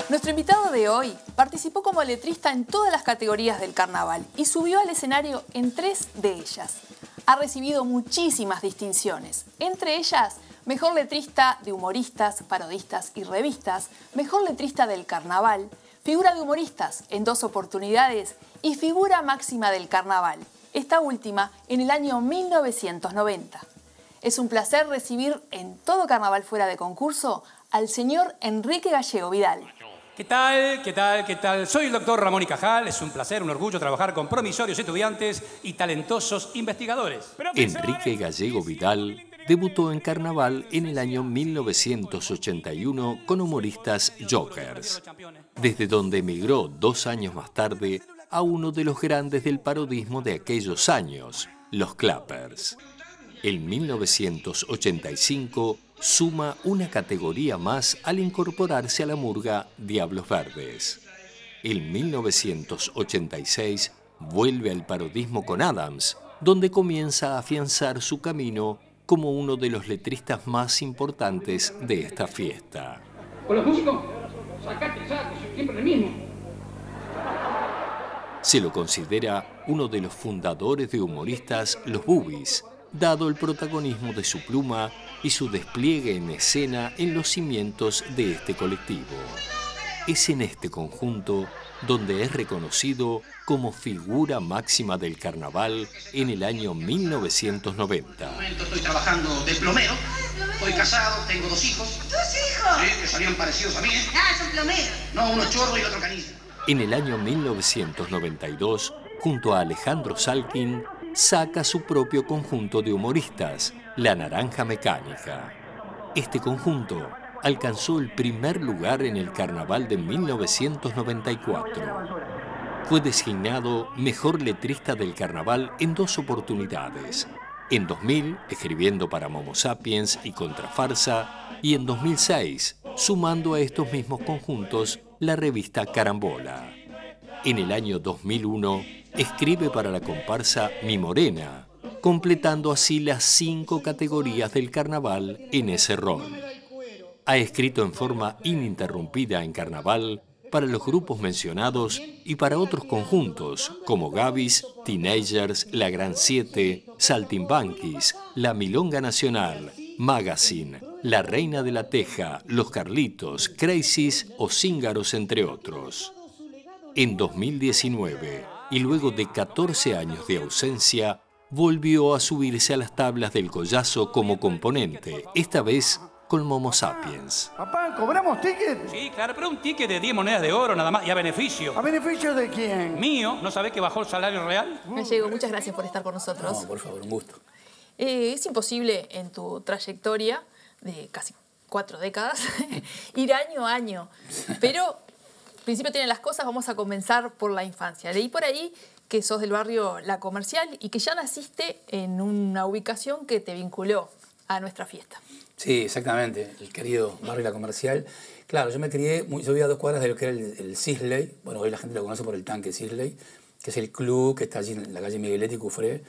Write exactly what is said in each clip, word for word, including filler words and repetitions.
Nuestro invitado de hoy participó como letrista en todas las categorías del carnaval y subió al escenario en tres de ellas. Ha recibido muchísimas distinciones, entre ellas Mejor Letrista de Humoristas, Parodistas y Revistas, Mejor Letrista del Carnaval, Figura de Humoristas en dos oportunidades y Figura Máxima del Carnaval, esta última en el año mil novecientos noventa. Es un placer recibir en todo Carnaval Fuera de Concurso al señor Enrique Gallego Vidal. ¿Qué tal? ¿Qué tal? ¿Qué tal? Soy el doctor Ramón y Cajal. Es un placer, un orgullo trabajar con promisorios estudiantes y talentosos investigadores. Enrique Gallego Vidal debutó en Carnaval en el año mil novecientos ochenta y uno con Humoristas Jokers, desde donde emigró dos años más tarde a uno de los grandes del parodismo de aquellos años, los Clappers. En mil novecientos ochenta y cinco suma una categoría más al incorporarse a la murga Diablos Verdes. En mil novecientos ochenta y seis vuelve al parodismo con Adams, donde comienza a afianzar su camino como uno de los letristas más importantes de esta fiesta. Con los músicos, sacate, sacate, siempre el mismo. Se lo considera uno de los fundadores de Humoristas Los Bubis, dado el protagonismo de su pluma y su despliegue en escena en los cimientos de este colectivo. Es en este conjunto donde es reconocido como figura máxima del carnaval en el año mil novecientos noventa. En este momento estoy trabajando de plomero, estoy casado, tengo dos hijos. ¿Dos hijos? Sí, que salían parecidos a mí. Ah, son plomeros. No, uno chorro y el otro canilla. En el año mil novecientos noventa y dos, junto a Alejandro Salkin, saca su propio conjunto de humoristas, La Naranja Mecánica. Este conjunto alcanzó el primer lugar en el Carnaval de mil novecientos noventa y cuatro. Fue designado Mejor Letrista del Carnaval en dos oportunidades. En dos mil, escribiendo para Momo Sapiens y Contrafarsa, y en dos mil seis, sumando a estos mismos conjuntos la revista Carambola. En el año dos mil uno, escribe para la comparsa Mi Morena, completando así las cinco categorías del carnaval en ese rol. Ha escrito en forma ininterrumpida en carnaval para los grupos mencionados y para otros conjuntos como Gavis, Teenagers, La Gran Siete, Saltimbanquis, La Milonga Nacional, Magazine, La Reina de la Teja, Los Carlitos, Crazies o Cíngaros, entre otros. En dos mil diecinueve, y luego de catorce años de ausencia, volvió a subirse a las tablas del Collazo como componente, esta vez con Momo Sapiens. Papá, ¿cobramos ticket? Sí, claro, pero un ticket de diez monedas de oro nada más y a beneficio. ¿A beneficio de quién? Mío, ¿no sabés que bajó el salario real? Gallego, muchas gracias por estar con nosotros. No, por favor, un gusto. Eh, es imposible en tu trayectoria de casi cuatro décadas ir año a año, pero principio tienen las cosas, vamos a comenzar por la infancia. Leí por ahí que sos del barrio La Comercial y que ya naciste en una ubicación que te vinculó a nuestra fiesta. Sí, exactamente, el querido barrio La Comercial. Claro, yo me crié, muy, yo vivía a dos cuadras de lo que era el, el Sisley. Bueno, hoy la gente lo conoce por el Tanque Sisley, que es el club que está allí en la calle Migueletti y Cufré,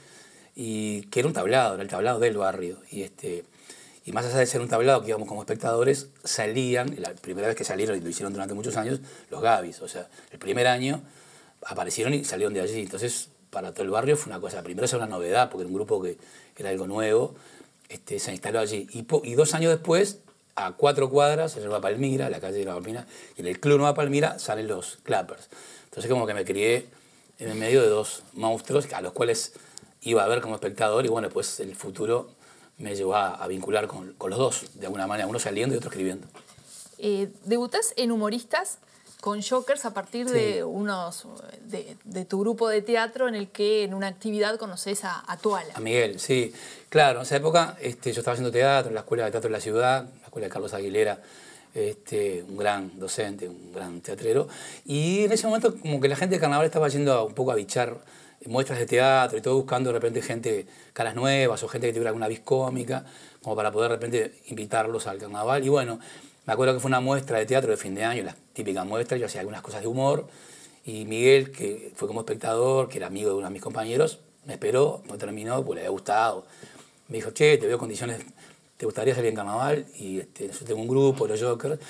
y que era un tablado, era el tablado del barrio. Y, este, y más allá de ser un tablado que íbamos como espectadores, salían, la primera vez que salieron, y lo hicieron durante muchos años, los Gavis. O sea, el primer año aparecieron y salieron de allí. Entonces, para todo el barrio fue una cosa, primero era una novedad, porque era un grupo que era algo nuevo. Este, se instaló allí. Y, po, y dos años después, a cuatro cuadras, en Nueva Palmira, la calle de Nueva Palmira, y en el Club Nueva Palmira salen los Clappers. Entonces como que me crié en el medio de dos monstruos a los cuales iba a ver como espectador, y bueno, pues el futuro me llevó a, a vincular con, con los dos, de alguna manera, uno saliendo y otro escribiendo. Eh, debutás en Humoristas con Jokers a partir sí. de unos de, de tu grupo de teatro en el que en una actividad conoces a, a Tuala. A Miguel, sí. Claro, en esa época este, yo estaba haciendo teatro en la Escuela de Teatro de la Ciudad, la Escuela de Carlos Aguilera, este, un gran docente, un gran teatrero. Y en ese momento como que la gente de Carnaval estaba yendo un poco a bichar muestras de teatro y todo, buscando de repente gente, caras nuevas o gente que tuviera alguna vis cómica, como para poder de repente invitarlos al Carnaval. Y bueno, me acuerdo que fue una muestra de teatro de fin de año, la típica muestra, yo hacía algunas cosas de humor, y Miguel, que fue como espectador, que era amigo de uno de mis compañeros, me esperó, no terminó, pues le había gustado. Me dijo, che, te veo condiciones, ¿te gustaría salir en Carnaval? Y este, yo tengo un grupo, los Jokers,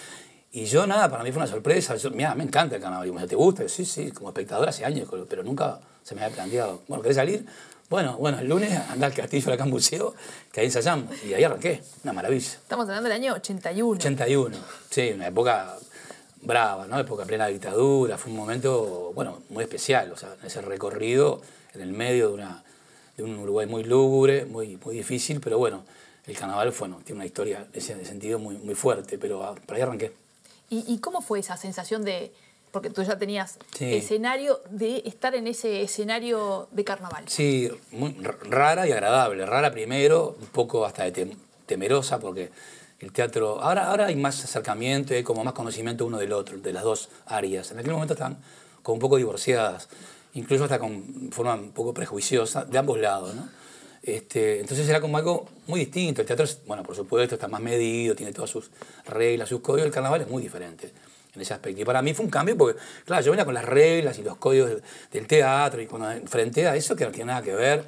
Y yo, nada, para mí fue una sorpresa. Yo, mira, me encanta el carnaval. Y me dijo, ¿te gusta? Sí, sí, como espectador hace años, pero nunca se me había planteado. Bueno, ¿querés salir? Bueno, bueno, el lunes andá al castillo acá en Buceo, que ahí ensayamos. Y ahí arranqué. Una maravilla. Estamos hablando del año ochenta y uno. ochenta y uno, sí, una época brava, ¿no? Época plena dictadura. Fue un momento, bueno, muy especial. O sea, ese recorrido en el medio de, una, de un Uruguay muy lúgubre, muy, muy difícil, pero bueno, el carnaval, bueno, tiene una historia en ese sentido muy, muy fuerte, pero ah, por ahí arranqué. ¿Y, ¿Y cómo fue esa sensación de, porque tú ya tenías sí. escenario, de estar en ese escenario de carnaval? Sí, muy rara y agradable. Rara primero, un poco hasta de tem temerosa, porque el teatro... Ahora, ahora hay más acercamiento y hay como más conocimiento uno del otro, de las dos áreas. En aquel momento están como un poco divorciadas, incluso hasta con forma un poco prejuiciosa, de ambos lados, ¿no? Este, entonces era como algo muy distinto. El teatro, es, bueno, por supuesto, está más medido, tiene todas sus reglas, sus códigos. El carnaval es muy diferente en ese aspecto. Y para mí fue un cambio porque, claro, yo venía con las reglas y los códigos del, del teatro y cuando enfrenté a eso que no tiene nada que ver.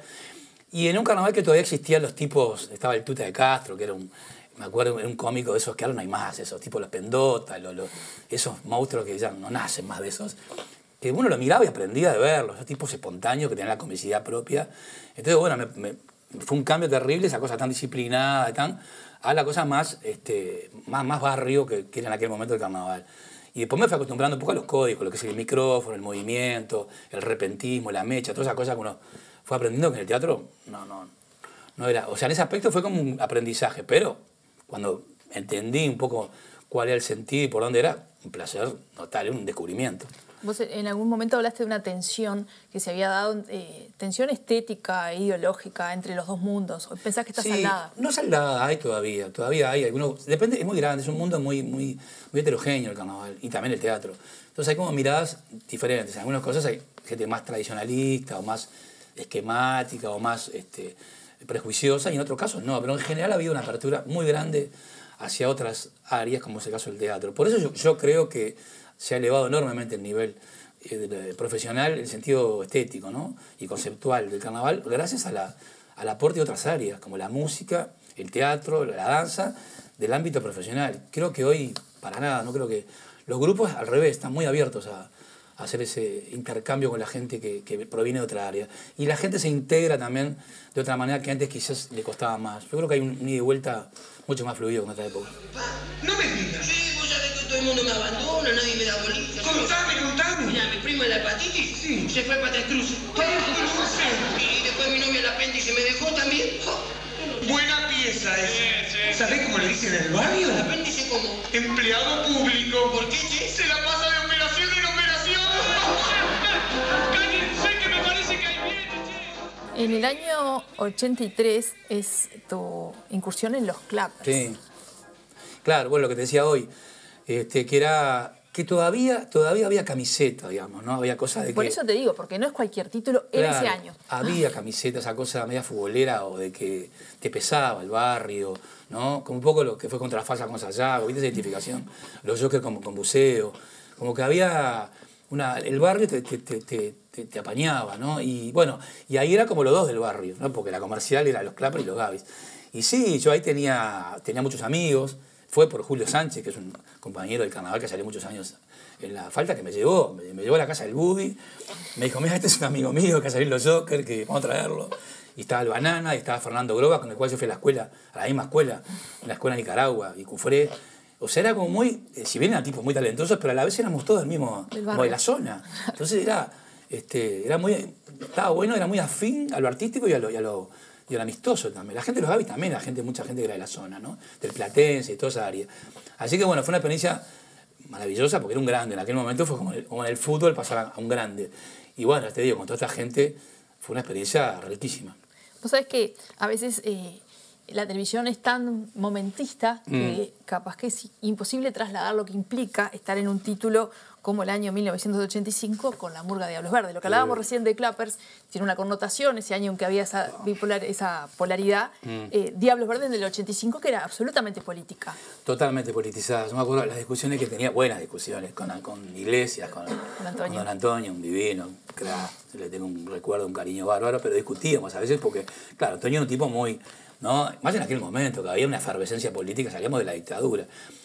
Y en un carnaval que todavía existían los tipos, estaba el Tuta de Castro, que era un, me acuerdo, era un cómico de esos que ahora no hay más, esos tipos, los Pendotas, los, los, esos monstruos que ya no nacen más de esos. Que uno lo miraba y aprendía de verlos, esos tipos espontáneos que tenían la comicidad propia. Entonces, bueno, me, me, fue un cambio terrible, esa cosa tan disciplinada y tan, a la cosa más, este, más, más barrio que, que era en aquel momento el carnaval. Y después me fui acostumbrando un poco a los códigos, lo que es el micrófono, el movimiento, el repentismo, la mecha, todas esas cosas que uno fue aprendiendo que en el teatro no, no, no era... O sea, en ese aspecto fue como un aprendizaje, pero cuando entendí un poco cuál era el sentido y por dónde era, un placer notable, un descubrimiento. Vos en algún momento hablaste de una tensión que se había dado, eh, tensión estética e ideológica entre los dos mundos. ¿Pensás que está sí, saldada? No saldada, hay todavía, todavía hay algunos, depende, es muy grande, es un mundo muy, muy, muy heterogéneo el carnaval y también el teatro. Entonces hay como miradas diferentes, en algunas cosas hay gente más tradicionalista o más esquemática o más este, prejuiciosa y en otros casos no, pero en general ha habido una apertura muy grande hacia otras áreas como es el caso del teatro. Por eso yo, yo creo que se ha elevado enormemente el nivel eh, profesional, el sentido estético, ¿no? Y conceptual del carnaval, gracias a la, al aporte de otras áreas, como la música, el teatro, la danza, del ámbito profesional. Creo que hoy, para nada, no creo que... Los grupos, al revés, están muy abiertos a, a hacer ese intercambio con la gente que, que proviene de otra área. Y la gente se integra también de otra manera que antes quizás le costaba más. Yo creo que hay un ida y vuelta mucho más fluido que en otra época. No me digas. Sí, vos sabés que todo el mundo me abandona, nadie me da bolilla. Contame, contame. Mira, mi primo de la hepatitis sí. se fue para el cruce. Y después mi novia el apéndice me dejó también. Buena pieza esa. Sí, sí. ¿Sabés cómo le dicen en el barrio? ¿El apéndice cómo? Empleado público. ¿Por qué, che? Se la pasa de operación en operación. Cállense que me parece que hay viene, che. En el año ochenta y tres es tu incursión en los clappers. Sí. Claro, bueno, lo que te decía hoy, este, que era que todavía, todavía había camiseta, digamos, ¿no? Había cosas de que... Por eso te digo, porque no es cualquier título en claro, ese año. Había camiseta, esa cosa media futbolera o de que te pesaba el barrio, ¿no? Como un poco lo que fue contra la falsa con Sayago, ¿viste esa identificación? Los Jokers como con Buceo, como que había... Una, el barrio te, te, te, te, te apañaba, ¿no? Y bueno, y ahí era como los dos del barrio, ¿no? Porque la comercial era los Clappers y los Gavis. Y sí, yo ahí tenía, tenía muchos amigos. Fue por Julio Sánchez, que es un compañero del carnaval que salió muchos años en la falta, que me llevó, me, me llevó a la casa del Buddy, me dijo, mira, este es un amigo mío que ha salido los Jokers, que vamos a traerlo. Y estaba el Banana, y estaba Fernando Groba, con el cual yo fui a la escuela, a la misma escuela, en la escuela de Nicaragua, y Cufré. O sea, era como muy, eh, si bien eran tipos muy talentosos, pero a la vez éramos todos del mismo, como de la zona. Entonces era, este, era muy, estaba bueno, era muy afín a lo artístico y a lo... Y a lo y el amistoso también. La gente de los Gavis también, la gente, mucha gente que era de la zona, ¿no? Del Platense y toda esa área. Así que bueno, fue una experiencia maravillosa porque era un grande. En aquel momento fue como, el, como en el fútbol pasar a un grande. Y bueno, te digo, con toda esta gente fue una experiencia riquísima. Vos sabés que a veces eh, la televisión es tan momentista que mm. capaz que es imposible trasladar lo que implica estar en un título como el año mil novecientos ochenta y cinco con La Murga de Diablos Verdes. Lo que hablábamos sí. recién de Clappers tiene una connotación, ese año en que había esa, bipolar, esa polaridad. Mm. Eh, Diablos Verdes del ochenta y cinco que era absolutamente política. Totalmente politizada. Yo me acuerdo de las discusiones que tenía, buenas discusiones, con, con Iglesias, con, con, Antonio. con Don Antonio, un divino, claro, le tengo un recuerdo, un cariño bárbaro, pero discutíamos a veces porque, claro, Antonio era un tipo muy... ¿no? Más en aquel momento, que había una efervescencia política, salíamos de la dictadura.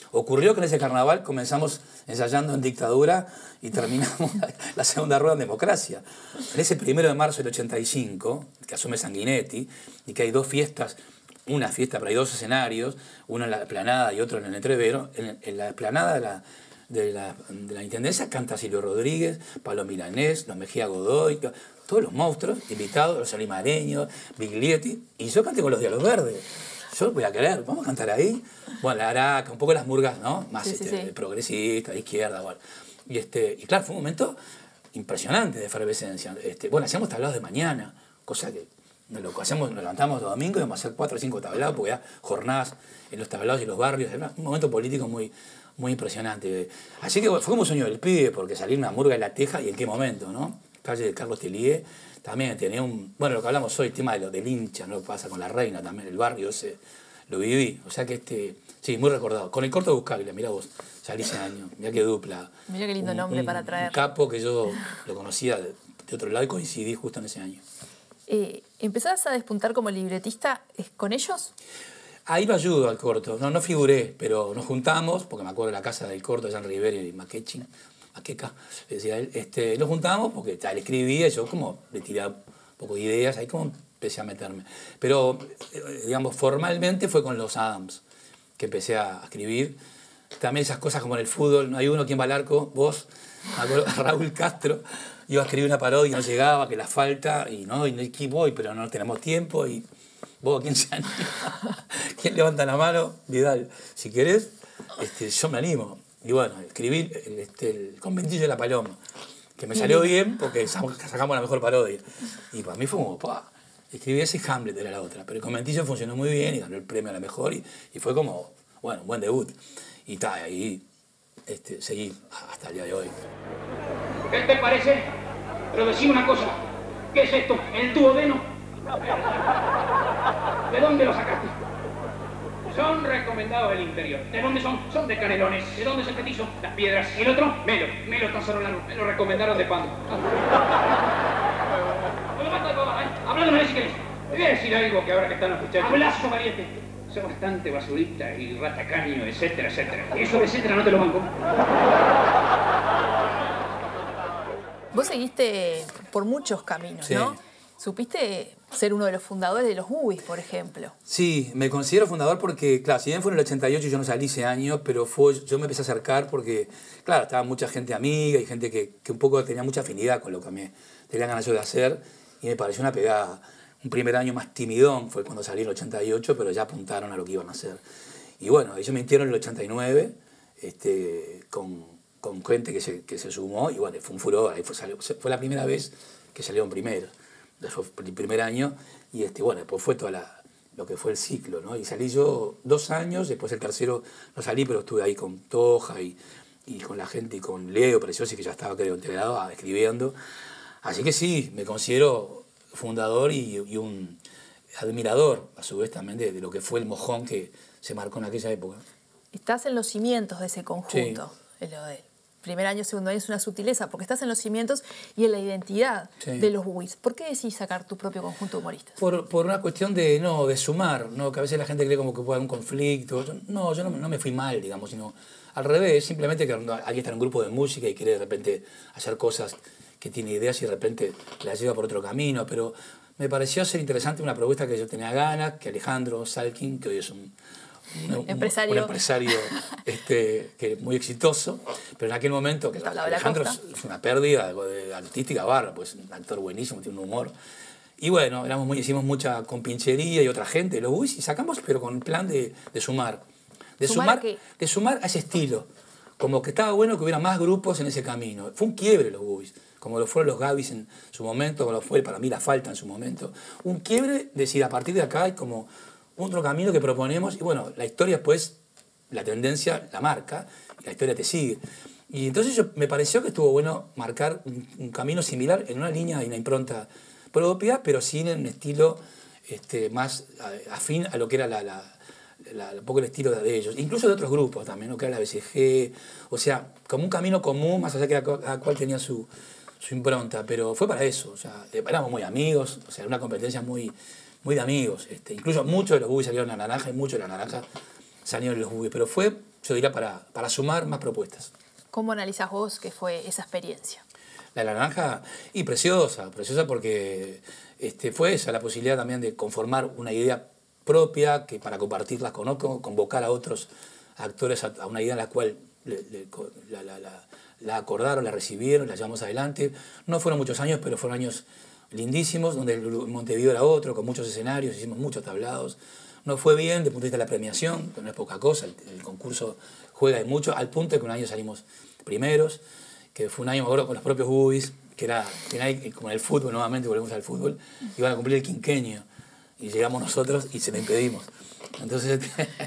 Ocurrió que en ese carnaval comenzamos ensayando en dictadura y terminamos la segunda rueda en democracia. En ese primero de marzo del ochenta y cinco, que asume Sanguinetti, y que hay dos fiestas, una fiesta, pero hay dos escenarios, uno en la Esplanada y otro en el Entrevero. En, en la Esplanada de la, de, la, de la Intendencia canta Silvio Rodríguez, Pablo Milanés, los Mejía Godoy, todos los monstruos, invitados, los alimareños, Biglietti, y yo canté con los Diablos Verdes. Yo voy a querer, vamos a cantar ahí. Bueno, la Araca, un poco las murgas, ¿no? Más sí, sí, este, sí. progresistas, de izquierda, bueno. Y, este, y claro, fue un momento impresionante de efervescencia. Este, bueno, hacíamos tablados de mañana, cosa que nos, lo, hacemos, nos levantamos los domingos y íbamos a hacer cuatro o cinco tablados, porque ya jornadas en los tablados y los barrios, era un momento político muy, muy impresionante. Así que bueno, fue como un sueño del pibe, porque salir una murga de La Teja, y en qué momento, ¿no? Calle de Carlos Tellier, también tenía un... Bueno, lo que hablamos hoy, el tema de lo, del hincha, ¿no? Lo que pasa con la Reina también, el barrio ese, lo viví. O sea que este... Sí, muy recordado. Con el Corto Buscaglia, mirá vos, salí ese año, mirá qué dupla. Mirá qué lindo un, nombre un, para traer. Un capo que yo lo conocía de, de otro lado y coincidí justo en ese año. Eh, ¿Empezás a despuntar como libretista con ellos? Ahí lo ayudo al Corto. No, no figuré, pero nos juntamos, porque me acuerdo de la casa del Corto, Jean Rivero y Maquechin, Maqueca, decía él, este, nos juntamos porque tal, él escribía y yo como le tiraba un poco de ideas, ahí como empecé a meterme. Pero, digamos, formalmente fue con los Adams que empecé a escribir. También esas cosas como en el fútbol, no hay uno quien va al arco, vos, me acuerdo, Raúl Castro, iba a escribir una parodia y no llegaba, que la falta, y no, y aquí voy, pero no tenemos tiempo, y vos, ¿quién se anima? ¿Quién levanta la mano? Vidal, si querés, este, yo me animo. Y bueno, escribí el, este, el Conventillo de la Paloma, que me salió bien porque sacamos la mejor parodia. Y para mí fue como, ¡pah! Escribí ese, Hamlet era la otra, pero el Conventillo funcionó muy bien y ganó el premio a la mejor y, y fue como, bueno, un buen debut. Y está, ahí este, seguí hasta el día de hoy. ¿Qué te parece? Pero decime una cosa, ¿qué es esto? ¿El duodeno? ¿De dónde lo sacaste? Son recomendados del interior. ¿De dónde son? Son de Canelones. ¿De dónde es el petizo? Las Piedras. ¿Y el otro? Melo. Melo tan solo largo. Me lo recomendaron de Pando. No lo mata de papá, ¿eh? Hablándome si querés. Te voy a decir algo que ahora que están escuchando. Hablazo valiente. Soy bastante basurita y ratacaño, etcétera, etcétera. Y eso, etcétera, no te lo banco. Vos seguiste por muchos caminos, sí. ¿no? Supiste ser uno de los fundadores de los Bubis, por ejemplo. Sí, me considero fundador porque, claro, si bien fue en el ochenta y ocho y yo no salí ese año, pero fue, yo me empecé a acercar porque, claro, estaba mucha gente amiga y gente que, que un poco tenía mucha afinidad con lo que me tenía ganas yo de hacer y me pareció una pegada. Un primer año más timidón fue cuando salí en el ochenta y ocho, pero ya apuntaron a lo que iban a hacer. Y bueno, ellos me metieron en el ochenta y nueve este, con, con gente que se, que se sumó y bueno, fue un furor. Ahí fue, salió, fue la primera vez que salieron primero. Fue el primer año y este, bueno, después fue todo lo que fue el ciclo, ¿no? Y salí yo dos años, después el tercero no salí, pero estuve ahí con Toja y, y con la gente y con Leo Preciosi, que ya estaba, creo, integrado, escribiendo. Así que sí, me considero fundador y, y un admirador, a su vez también, de, de lo que fue el mojón que se marcó en aquella época. Estás en los cimientos de ese conjunto, sí. En lo de primer año, segundo año es una sutileza, porque estás en los cimientos y en la identidad sí. de los Bubis. ¿Por qué decís sacar tu propio conjunto de humoristas? Por, por una cuestión de, no, de sumar, ¿no? Que a veces la gente cree como que puede haber un conflicto. Yo, no, yo no, no me fui mal, digamos, sino al revés, simplemente que alguien está en un grupo de música y quiere de repente hacer cosas que tiene ideas y de repente las lleva por otro camino, pero me pareció ser interesante una propuesta que yo tenía ganas, que Alejandro Salkin, que hoy es un... Un, un, empresario, un empresario este, que muy exitoso, pero en aquel momento que Alejandro es una pérdida de, de artística barra, pues un actor buenísimo, tiene un humor. Y bueno, éramos muy, hicimos mucha compinchería y otra gente, los Bubis, y sacamos, pero con un plan de, de sumar. De ¿Sumar, sumar, de sumar a ese estilo. Como que estaba bueno que hubiera más grupos en ese camino. Fue un quiebre los Bubis, como lo fueron los Gabis en su momento, como lo fue para mí La Falta en su momento. Un quiebre de decir, a partir de acá hay como otro camino que proponemos y bueno, la historia después, la tendencia la marca y la historia te sigue. Y entonces yo, me pareció que estuvo bueno marcar un, un camino similar en una línea y una impronta propia, pero sin un estilo este, más afín a lo que era la, la, la, un poco el estilo de ellos. Incluso de otros grupos también, ¿no? Que era la B C G, o sea, como un camino común, más allá que cada cual tenía su, su impronta, pero fue para eso, o sea, éramos muy amigos, o sea, una competencia muy... muy de amigos. Este, incluso muchos de los Bubis salieron a La Naranja y muchos de La Naranja salieron de los Bubis. Pero fue, yo diría, para, para sumar más propuestas. ¿Cómo analizás vos qué fue esa experiencia? La de la naranja, y preciosa, preciosa porque este, fue esa la posibilidad también de conformar una idea propia, que para compartirlas con otros, convocar a otros actores a, a una idea en la cual le, le, la, la, la, la acordaron, la recibieron, la llevamos adelante. No fueron muchos años, pero fueron años lindísimos, donde el Montevideo era otro, con muchos escenarios, hicimos muchos tablados. No fue bien desde el punto de vista de la premiación, que no es poca cosa, el, el concurso juega de mucho, al punto de que un año salimos primeros, que fue un año, me acuerdo, con los propios bubis, que era, que era como en el fútbol, nuevamente volvemos al fútbol, iban a cumplir el quinquenio, y llegamos nosotros y se lo impedimos. Entonces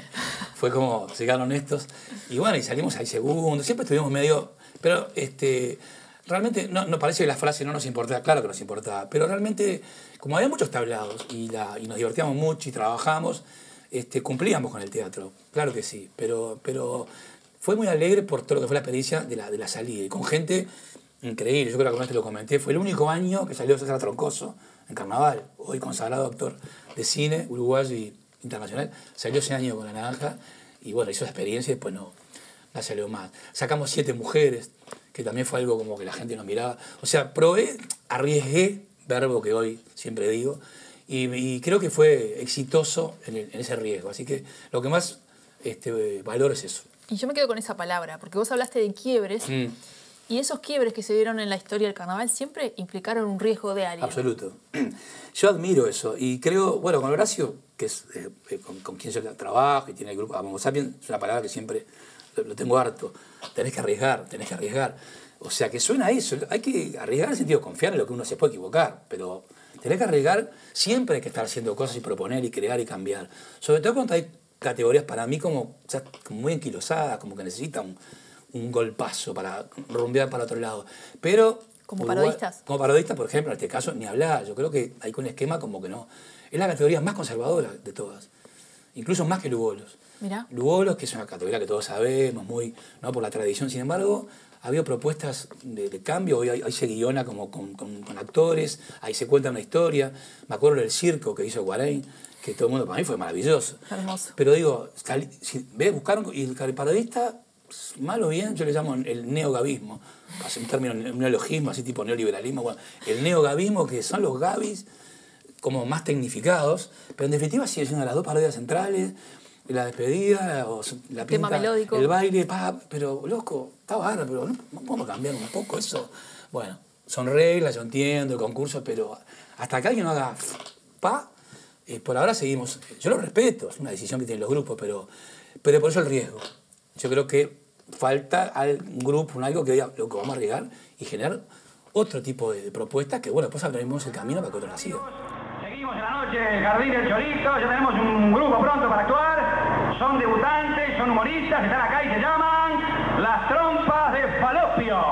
fue como, se quedaron honestos, y bueno, y salimos al segundo, siempre estuvimos medio, pero este, realmente no, no parece que la frase no nos importaba, claro que nos importaba, pero realmente, como había muchos tablados, y, la, y nos divertíamos mucho y trabajamos, este, cumplíamos con el teatro, claro que sí, pero... pero fue muy alegre por todo lo que fue la experiencia de la, de la salida, y con gente increíble. Yo creo que alguna vez te lo comenté. Fue el único año que salió César Troncoso en Carnaval, hoy consagrado actor de cine, uruguayo y internacional. Salió ese año con La Naranja, y bueno, hizo la experiencia y después no, no salió más. Sacamos siete mujeres, que también fue algo como que la gente nos miraba. O sea, probé, arriesgué, verbo que hoy siempre digo, y, y creo que fue exitoso en, el, en ese riesgo. Así que lo que más este, valoro es eso. Y yo me quedo con esa palabra, porque vos hablaste de quiebres, mm. y esos quiebres que se dieron en la historia del carnaval siempre implicaron un riesgo de alguien. Absoluto. Yo admiro eso, y creo, bueno, con Horacio, que es eh, con, con quien yo trabajo y tiene el grupo Homo Sapiens, es una palabra que siempre lo, lo tengo harto. Tenés que arriesgar, tenés que arriesgar. O sea, que suena a eso. Hay que arriesgar en el sentido de confiar en lo que uno se puede equivocar, pero tenés que arriesgar, siempre hay que estar haciendo cosas y proponer y crear y cambiar. Sobre todo cuando hay categorías para mí como, o sea, como muy enquilosadas, como que necesitan un, un golpazo para rumbear para otro lado. Pero... ¿Como Uruguay, parodistas? Como parodistas, por ejemplo, en este caso, ni hablar. Yo creo que hay un esquema como que no. Es la categoría más conservadora de todas. Incluso más que Lugolos. Mirá. Lugolos, que es una categoría que todos sabemos, muy, ¿no?, por la tradición. Sin embargo, ha habido propuestas de, de cambio. Hoy, hoy se guiona como con, con, con actores, ahí se cuenta una historia. Me acuerdo del circo que hizo Guarain, que todo el mundo para mí fue maravilloso. Hermoso. Pero digo, si, ve, buscaron, y el parodista, mal o bien, yo le llamo el neogavismo, un término, un neologismo, así tipo neoliberalismo, bueno, el neogavismo, que son los gavis como más tecnificados, pero en definitiva sigue siendo las dos parodias centrales, la despedida, o la pinta, tema melódico, el baile, pa, pero loco, está bárbaro, pero no, no podemos cambiar un poco eso. Bueno, son reglas, yo entiendo, el concurso, pero hasta que alguien no haga pa, Eh, por ahora seguimos, yo lo respeto, es una decisión que tienen los grupos, pero, pero por eso el riesgo. Yo creo que falta algún grupo, un algo que diga lo que vamos a arriesgar y generar otro tipo de, de propuestas que, bueno, después abriremos el camino para que otro nacido. Seguimos en la noche, Jardín del Chorito, ya tenemos un grupo pronto para actuar, son debutantes, son humoristas, están acá y se llaman Las Trompas de Falopio.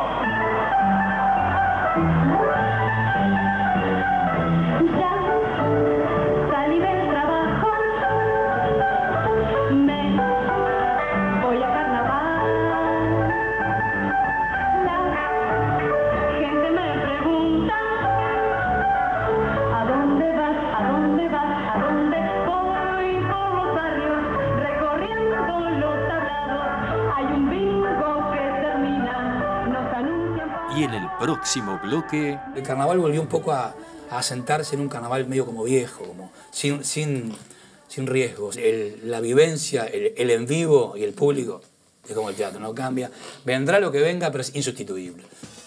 Y en el próximo bloque... El carnaval volvió un poco a, a asentarse en un carnaval medio como viejo, como sin, sin, sin riesgos. El, la vivencia, el, el en vivo y el público, es como el teatro, no cambia. Vendrá lo que venga, pero es insustituible.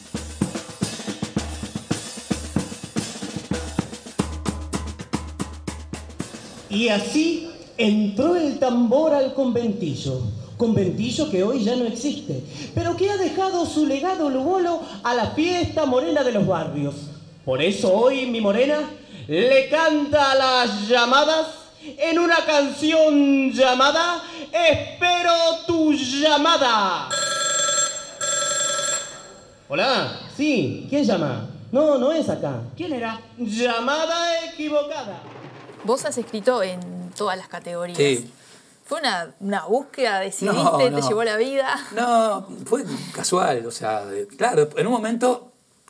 Y así entró el tambor al conventillo. Conventillo que hoy ya no existe, pero que ha dejado su legado Lugolo a la fiesta morena de los barrios. Por eso hoy mi morena le canta a las llamadas en una canción llamada Espero tu llamada. Hola, sí, ¿quién llama? No, no es acá. ¿Quién era? Llamada equivocada. Vos has escrito en todas las categorías. Sí. ¿Fue una, una búsqueda? ¿Decidiste? No, no. ¿Te llevó la vida? No, fue casual. O sea, claro, en un momento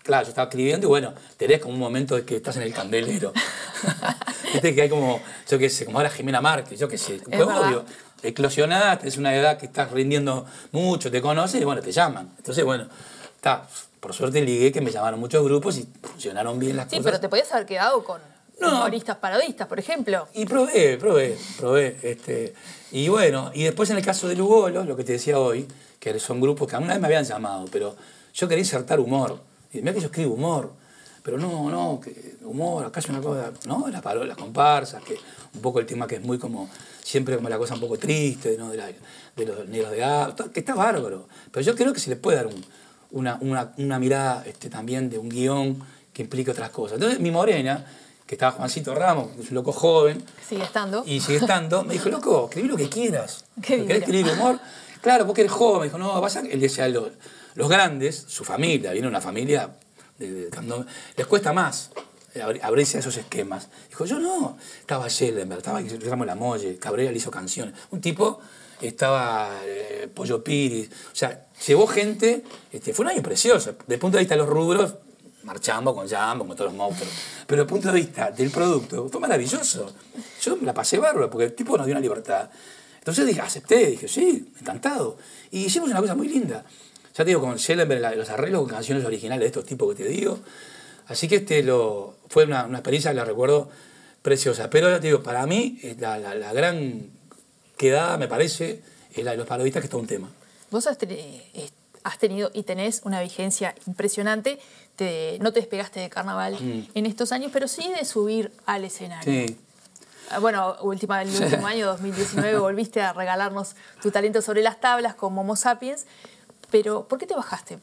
claro, yo estaba escribiendo y bueno, tenés como un momento de que estás en el candelero. Viste que hay como, yo qué sé, como ahora Jimena Márquez, yo qué sé. Pues obvio, eclosionás, tenés una edad que estás rindiendo mucho, te conoces y bueno, te llaman. Entonces, bueno, está, por suerte ligué que me llamaron muchos grupos y funcionaron bien las sí, cosas. Sí, pero te podías haber quedado con no. humoristas parodistas, por ejemplo. Y probé, probé, probé. Este, y bueno, y después en el caso de Lugolo, lo que te decía hoy, que son grupos que alguna vez me habían llamado, pero yo quería insertar humor. Y mira que yo escribo humor, pero no, no, que humor, acá es una cosa, ¿no? Las parolas, las comparsas, que un poco el tema que es muy como, siempre como la cosa un poco triste, ¿no? De, la, de los negros de gato, que está bárbaro. Pero yo creo que se le puede dar un, una, una, una mirada este, también de un guión que implique otras cosas. Entonces mi morena, que estaba Juancito Ramos, que es un loco joven. Sigue estando. Y sigue estando, me dijo, loco, escribí lo que quieras. Qué ¿Querés escribir humor? Claro, porque eres joven. Me dijo, no, vas a... Él decía, los, los grandes, su familia, viene una familia, de, de, cuando, les cuesta más abrirse a esos esquemas. Dijo, yo no. Estaba Schellenberg, estaba Ramos Lamolle, Cabrera le hizo canciones. Un tipo, estaba eh, Pollo Piris. O sea, llevó gente, este, fue un año precioso. Desde el punto de vista de los rubros, marchando con Jambo, con todos los monstruos. Pero desde el punto de vista del producto, fue maravilloso. Yo me la pasé bárbaro, porque el tipo nos dio una libertad. Entonces dije, acepté, dije, sí, encantado. Y hicimos una cosa muy linda. Ya te digo, con Schellenberg, los arreglos con canciones originales de estos tipos que te digo. Así que este lo, fue una, una experiencia que la recuerdo preciosa. Pero ya te digo, para mí, la, la, la gran quedada, me parece, es la de los parodistas, que es todo un tema. Vos has, has tenido y tenés una vigencia impresionante. Te, no te despegaste de carnaval mm. en estos años, pero sí de subir al escenario. Sí. Bueno, última, el último año, dos mil diecinueve, volviste a regalarnos tu talento sobre las tablas con Momo Sapiens. Pero, ¿por qué te bajaste?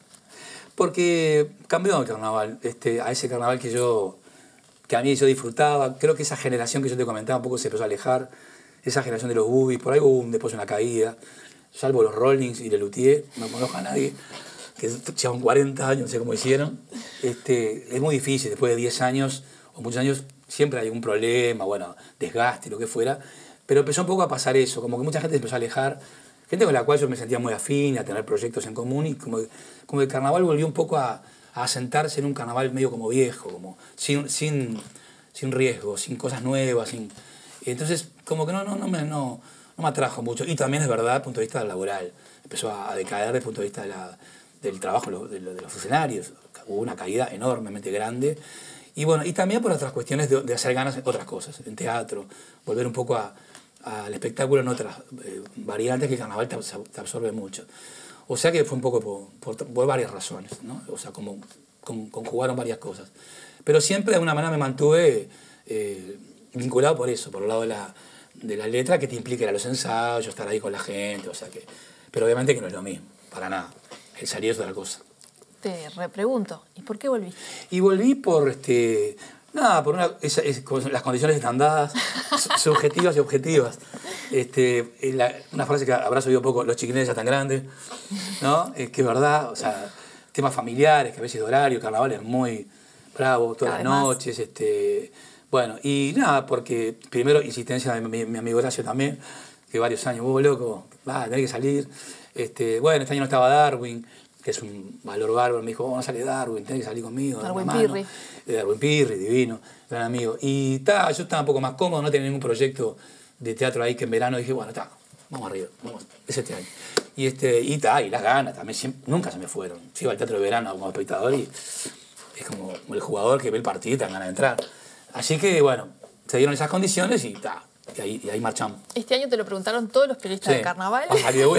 Porque cambió el carnaval. Este, a ese carnaval que yo, que a mí yo disfrutaba. Creo que esa generación que yo te comentaba un poco se empezó a alejar. Esa generación de los boobies, por ahí hubo un, después una caída. Salvo los Rollins y Lelutier, no conozco a nadie, que llevan cuarenta años, no sé cómo hicieron. Este, es muy difícil, después de diez años o muchos años, siempre hay algún problema, bueno, desgaste, lo que fuera. Pero empezó un poco a pasar eso, como que mucha gente se empezó a alejar. Gente con la cual yo me sentía muy afín, a tener proyectos en común, y como, como el carnaval volvió un poco a, a asentarse en un carnaval medio como viejo, como sin, sin, sin riesgo, sin cosas nuevas. Sin, entonces, como que no, no, no, me, no, no me atrajo mucho. Y también es verdad, desde el punto de vista laboral. Empezó a, a decaer desde el punto de vista de la, del trabajo de, de los escenarios. Hubo una caída enormemente grande. Y bueno, y también por otras cuestiones de, de hacer ganas en otras cosas, en teatro, volver un poco a... al espectáculo en otras eh, variantes que el carnaval te, te absorbe mucho. O sea que fue un poco por, por, por varias razones, ¿no? O sea, como, como conjugaron varias cosas. Pero siempre de alguna manera me mantuve eh, vinculado por eso, por el lado de la, de la letra, que te implica ir a los ensayos, estar ahí con la gente, o sea que... Pero obviamente que no es lo mismo, para nada. El salir es otra cosa. Te repregunto, ¿y por qué volviste? Y volví por... este Nada, por una, es, es, las condiciones están dadas, subjetivas y objetivas. Este, la, una frase que habrás oído poco, los chiquines ya tan grandes, ¿no? Es que es verdad, o sea, temas familiares, que a veces de horario, carnaval es muy bravo, todas las noches, este, bueno, y nada, porque primero insistencia de mi, mi amigo Horacio también, que varios años, vos loco, va, tenés que salir, este, bueno, este año no estaba Darwin, que es un valor bárbaro, me dijo, oh, no sale Darwin, tenés que salir conmigo. Darwin Pirri. Darwin Pirri, divino, gran amigo. Y ta, yo estaba un poco más cómodo, no tenía ningún proyecto de teatro ahí, que en verano dije, bueno, está, vamos arriba, vamos, es este año. Y, este, y, ta, y las ganas también, siempre, nunca se me fueron. Yo iba al teatro de verano como espectador y es como el jugador que ve el partido y te dan ganas de entrar. Así que, bueno, se dieron esas condiciones y ta. Y ahí, y ahí marchamos. Este año te lo preguntaron todos los periodistas sí. de carnaval. Ah, de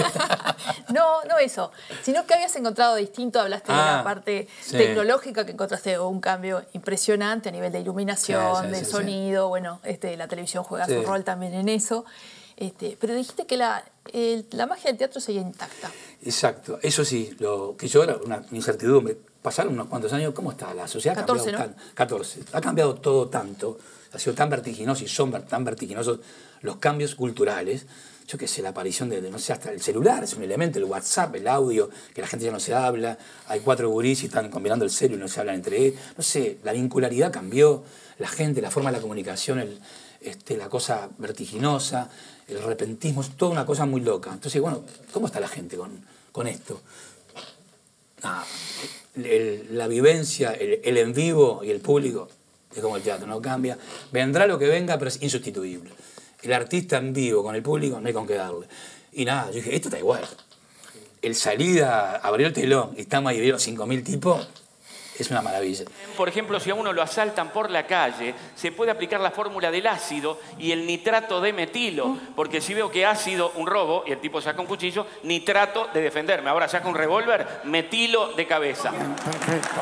no, no eso. Sino que habías encontrado distinto, hablaste ah, de la parte sí. tecnológica, que encontraste un cambio impresionante a nivel de iluminación, sí, sí, del sí, sonido. Sí. Bueno, este, la televisión juega sí. su rol también en eso. Este, pero dijiste que la, el, la magia del teatro seguía intacta. Exacto. Eso sí, lo que yo era una incertidumbre. Pasaron unos cuantos años, ¿cómo está? La sociedad ha cambiado catorce, ¿no? tan, catorce. Ha cambiado todo tanto, ha sido tan vertiginoso y son tan vertiginosos los cambios culturales. Yo qué sé, la aparición de, de, no sé, hasta el celular es un elemento, el WhatsApp, el audio, que la gente ya no se habla, hay cuatro gurís y están combinando el celu y no se hablan entre ellos. No sé, la vincularidad cambió, la gente, la forma de la comunicación, el, este, la cosa vertiginosa, el repentismo, es toda una cosa muy loca. Entonces, bueno, ¿cómo está la gente con, con esto? No, el, la vivencia, el, el en vivo y el público es como el teatro, no cambia. Vendrá lo que venga, pero es insustituible. El artista en vivo con el público no hay con qué darle. Y nada, yo dije, esto está igual. El salida, abrió el telón y estamos ahí, vieron cinco mil tipos, es una maravilla. Por ejemplo, si a uno lo asaltan por la calle, se puede aplicar la fórmula del ácido y el nitrato de metilo. Porque si veo que ácido, un robo, y el tipo saca un cuchillo, nitrato de defenderme. Ahora saca un revólver, metilo de cabeza. Perfecto.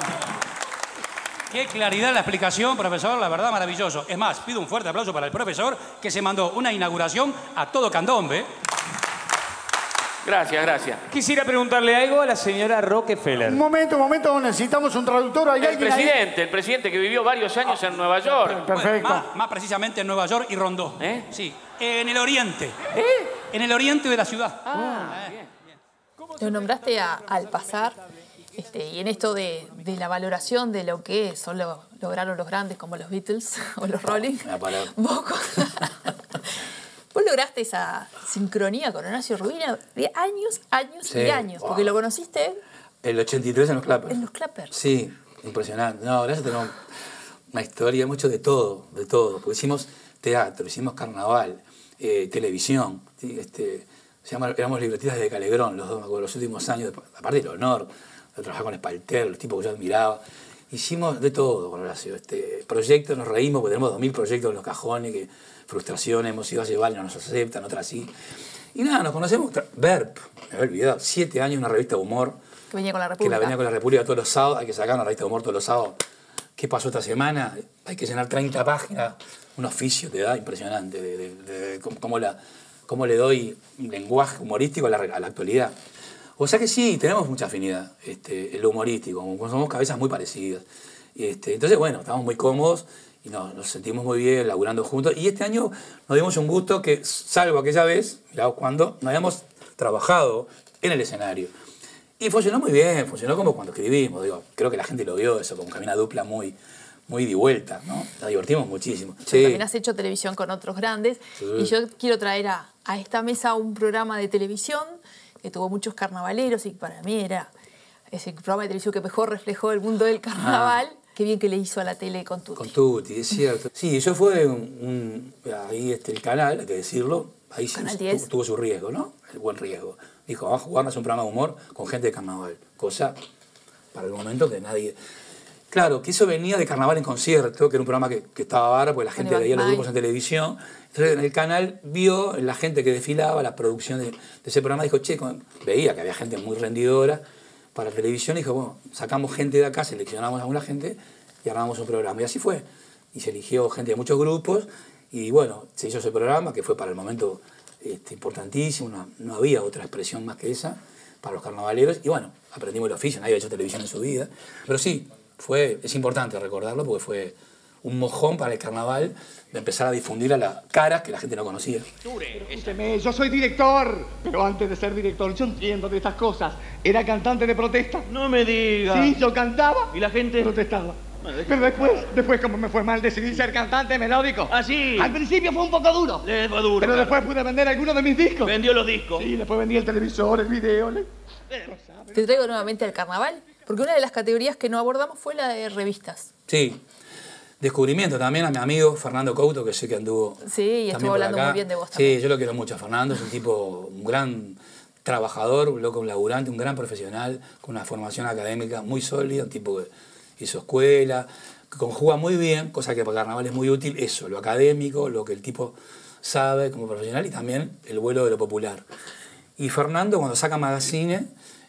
Qué claridad la explicación, profesor, la verdad maravilloso. Es más, pido un fuerte aplauso para el profesor que se mandó una inauguración a todo candombe. Gracias, gracias. Quisiera preguntarle algo a la señora Rockefeller. Un momento, un momento, necesitamos un traductor. ¿Hay El alguien presidente, ahí? el presidente que vivió varios años en Nueva York. Perfecto. Bueno, más, más precisamente en Nueva York y Rondó. ¿Eh? Sí, en el oriente. ¿Eh? En el oriente de la ciudad. Ah, Eh. bien. Lo nombraste a- al pasar, este, y en esto de, de la valoración de lo que son lo- lograron los grandes como los Beatles o los Rolling, Una palabra. vos, vos lograste esa sincronía con Horacio Rubino de años, años Sí. y años, porque lo conociste El ochenta y tres en los Clappers. en los Clappers. Sí, impresionante. No, gracias tenemos una historia, mucho de todo, de todo. Porque hicimos teatro, hicimos carnaval, eh, televisión. ¿Sí? Este, se llama, éramos libretistas de Calegrón, los dos, me acuerdo, los últimos años, aparte del honor, de trabajar con Espalter, los tipos que yo admiraba. Hicimos de todo con Horacio. Este, proyectos, nos reímos, porque tenemos dos mil proyectos en los cajones, que frustraciones, hemos ido a llevar y no nos aceptan, otras sí. Y nada, nos conocemos, Verb, me había olvidado, siete años, una revista de humor, Que venía con la que República. la venía con la República todos los sábados, hay que sacar una revista de humor todos los sábados. ¿Qué pasó esta semana? Hay que llenar treinta páginas, un oficio te da impresionante, de, de, de, de cómo, cómo la, cómo le doy lenguaje humorístico a la, a la actualidad. O sea que sí, tenemos mucha afinidad este, en lo humorístico, como somos cabezas muy parecidas. Este, entonces, bueno, estamos muy cómodos y nos, nos sentimos muy bien laburando juntos. Y este año nos dimos un gusto que, salvo aquella vez, mirá vos cuando, nos habíamos trabajado en el escenario. Y funcionó muy bien, funcionó como cuando escribimos. Digo, creo que la gente lo vio eso, como que había una dupla muy, muy de vuelta, ¿no? Nos divertimos muchísimo. Sí. También has hecho televisión con otros grandes. Sí. Y yo quiero traer a, a esta mesa un programa de televisión que tuvo muchos carnavaleros y para mí era ese programa de televisión que mejor reflejó el mundo del carnaval. Ah. Qué bien que le hizo a la tele con Tutti. Con Tutti, es cierto. Sí, eso fue un, un, ahí este, el canal, hay que decirlo, ahí sí, tuvo, tuvo su riesgo, ¿no? El buen riesgo. Dijo, vamos a jugarnos un programa de humor con gente de carnaval. Cosa, para el momento, que nadie... Claro, que eso venía de Carnaval en Concierto, que era un programa que, que estaba bárbaro, porque la gente veía los grupos en televisión. Entonces, en el canal vio la gente que desfilaba, la producción de, de ese programa, dijo, che, veía que había gente muy rendidora para televisión, y dijo, bueno, sacamos gente de acá, seleccionamos a alguna gente y armamos un programa. Y así fue. Y se eligió gente de muchos grupos, y bueno, se hizo ese programa, que fue para el momento este, importantísimo, no, no había otra expresión más que esa para los carnavaleros, y bueno, aprendimos el oficio, nadie había hecho televisión en su vida, pero sí, fue, es importante recordarlo porque fue un mojón para el carnaval de empezar a difundir a las caras que la gente no conocía. Escúcheme, yo soy director, pero antes de ser director yo entiendo de estas cosas. Era cantante de protesta. No me diga. Sí, yo cantaba. ¿Y la gente? Protestaba. Pero después, después como me fue mal, decidí ser cantante melódico. ¿Ah, sí? Al principio fue un poco duro. Eh, fue duro. Pero claro. después pude vender algunos de mis discos. Vendió los discos. Sí, después vendí el televisor, el video. Le... Te traigo nuevamente al carnaval, porque una de las categorías que no abordamos fue la de revistas. Sí. Descubrimiento también a mi amigo Fernando Couto, que sé que anduvo. Sí, y estuvo hablando muy bien de vos también. Sí, yo lo quiero mucho a Fernando, es un tipo, un gran trabajador, un loco, un laburante, un gran profesional, con una formación académica muy sólida, un tipo que hizo escuela, que conjuga muy bien, cosa que para carnaval es muy útil, eso, lo académico, lo que el tipo sabe como profesional y también el vuelo de lo popular. Y Fernando, cuando saca Magazine,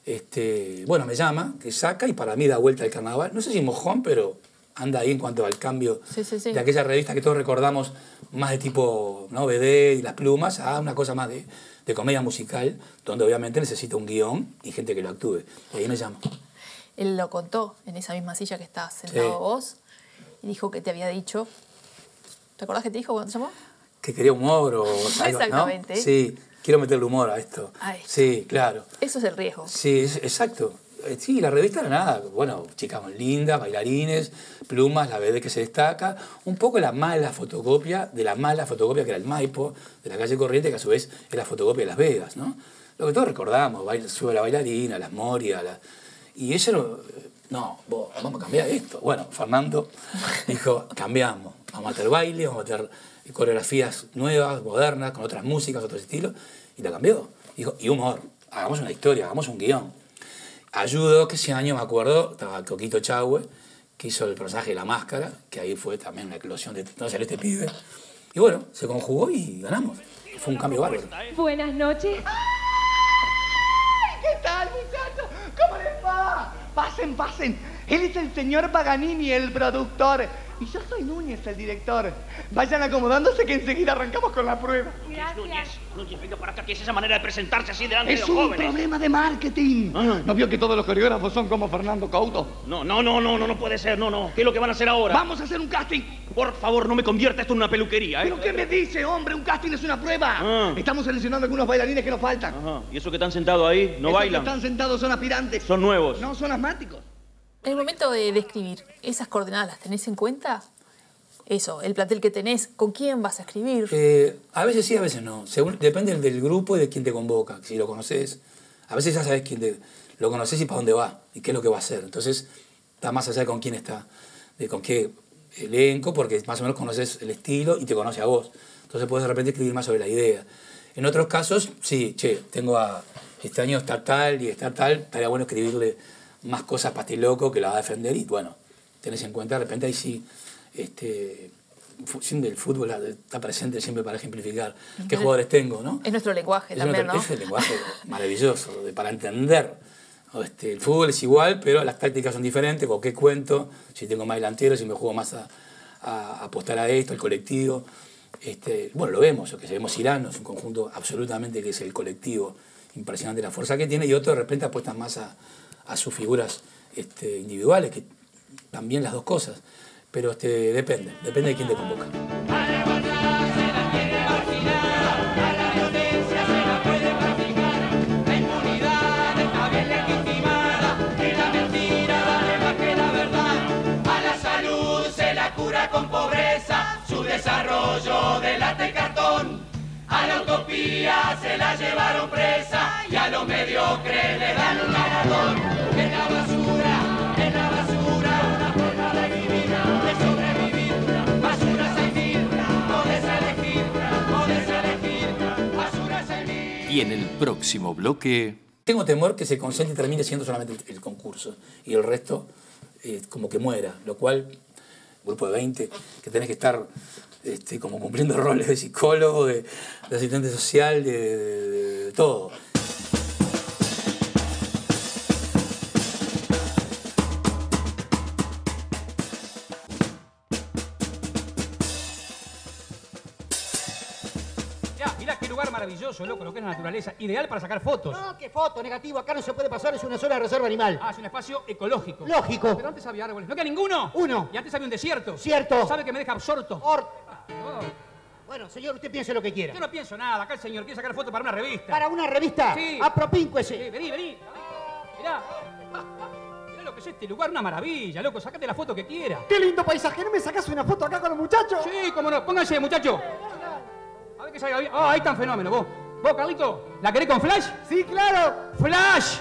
este, bueno, me llama, que saca y para mí da vuelta al carnaval. No sé si mojón, pero anda ahí en cuanto al cambio sí, sí, sí. de aquella revista que todos recordamos más de tipo, ¿no? B D y las plumas, a una cosa más de, de comedia musical, donde obviamente necesita un guión y gente que lo actúe. Y ahí me llama. Él lo contó en esa misma silla que estás sentado Sí. vos y dijo que te había dicho... ¿Te acordás que te dijo cuando te llamó? Que quería humor o algo, exactamente. ¿no? Sí, quiero meterle humor a esto. A esto. Sí, claro. Eso es el riesgo. Sí, es, exacto. Sí, la revista era nada. Bueno, chicas lindas, bailarines, plumas, la B D que se destaca. Un poco la mala fotocopia de la mala fotocopia que era el Maipo, de la calle Corriente, que a su vez era fotocopia de Las Vegas, ¿no? Lo que todos recordamos, baila, sube la bailarina, las Moria, la... Y eso no, no, vos, vamos a cambiar esto. Bueno, Fernando dijo, cambiamos, vamos a meter baile, vamos a meter coreografías nuevas, modernas, con otras músicas, otros estilos, y la cambió. Dijo, y humor, hagamos una historia, hagamos un guión. Ayudó que ese año, me acuerdo, estaba Coquito Chahue, que hizo el personaje de La Máscara, que ahí fue también una eclosión de no salió este pibe. Y bueno, se conjugó y ganamos. Fue un cambio bárbaro. Buenas noches. ¿Qué tal, muchachos? ¿Cómo les va? Pasen, pasen. Él es el señor Paganini, el productor. Y yo soy Núñez, el director. Vayan acomodándose que enseguida arrancamos con la prueba. Gracias. Núñez, Núñez, venga para acá, que es esa manera de presentarse así delante Es de los un jóvenes. problema de marketing. Ah. ¿No vio que todos los coreógrafos son como Fernando Couto? No, no, no, no, no, no puede ser, no, no. ¿Qué es lo que van a hacer ahora? Vamos a hacer un casting. Por favor, no me convierta esto en una peluquería, ¿eh? ¿Pero qué me dice, hombre? Un casting es una prueba. Ah. Estamos seleccionando algunos bailarines que nos faltan. Ajá. ¿Y eso que están sentados ahí no Esos bailan? que están sentados son aspirantes. Son nuevos. No, son asmáticos. En el momento de describir, ¿esas coordenadas las tenés en cuenta? Eso, el plantel que tenés, ¿con quién vas a escribir? Eh, a veces sí, a veces no. Según, depende del grupo y de quién te convoca. Si lo conoces, a veces ya sabes quién te, lo conoces y para dónde va y qué es lo que va a hacer. Entonces, está más allá de con quién está, de con qué elenco, porque más o menos conoces el estilo y te conoce a vos. Entonces puedes de repente escribir más sobre la idea. En otros casos, sí, che, tengo a este año estar tal y estar tal, estaría bueno escribirle más cosas pastiloco que la va a defender y bueno, tenés en cuenta, de repente ahí sí. Este, el fútbol está presente siempre para ejemplificar qué jugadores tengo, ¿no? Es nuestro lenguaje es también, nuestro, ¿no? Es el lenguaje maravilloso de, para entender. Este, el fútbol es igual, pero las tácticas son diferentes, con qué cuento, si tengo más delanteros, si me juego más a, a, a apostar a esto, el colectivo. Este, bueno, lo vemos, lo que vemos Irán es un conjunto absolutamente que es el colectivo, impresionante la fuerza que tiene, y otros de repente apuestan más a, a sus figuras este, individuales, que también las dos cosas. Pero este, depende, depende de quién te convoca. Con pobreza, su desarrollo delata el cartón. A la utopía se la llevaron presa y a los mediocres le dan un galardón. En la basura, en la basura, una forma de vivir, de sobrevivir. Basura es el mil, podés elegir, podés elegir. Basura es el mil. Y en el próximo bloque... Tengo temor que se concentre y termine siendo solamente el, el concurso y el resto eh, como que muera, lo cual... grupo de veinte, que tenés que estar este, como cumpliendo roles de psicólogo, de, de asistente social, de, de, de, de todo. Mirá, mirá qué lugar maravilloso, loco, lo que es la naturaleza, ideal para sacar fotos. No, qué foto, negativo, acá no se puede pasar, es una zona de reserva animal. Ah, es un espacio ecológico. Lógico. Pero antes había árboles. ¿No queda ninguno? Uno. Y antes había un desierto. Cierto. ¿Sabe que me deja absorto? Or... Oh. Bueno, señor, usted piense lo que quiera. Yo no pienso nada. Acá el señor quiere sacar fotos para una revista. ¿Para una revista? Sí. A propinco ese. Sí, vení, vení. Mirá. Mirá lo que es este lugar, una maravilla, loco. Sácate la foto que quiera. ¡Qué lindo paisaje! ¿No me sacás una foto acá con los muchachos? Sí, cómo no. Pónganse, muchachos. A ver que salga bien. Ah, ahí está un fenómeno, vos. ¿Vos, Carlito? ¿La querés con flash? Sí, claro. ¡Flash!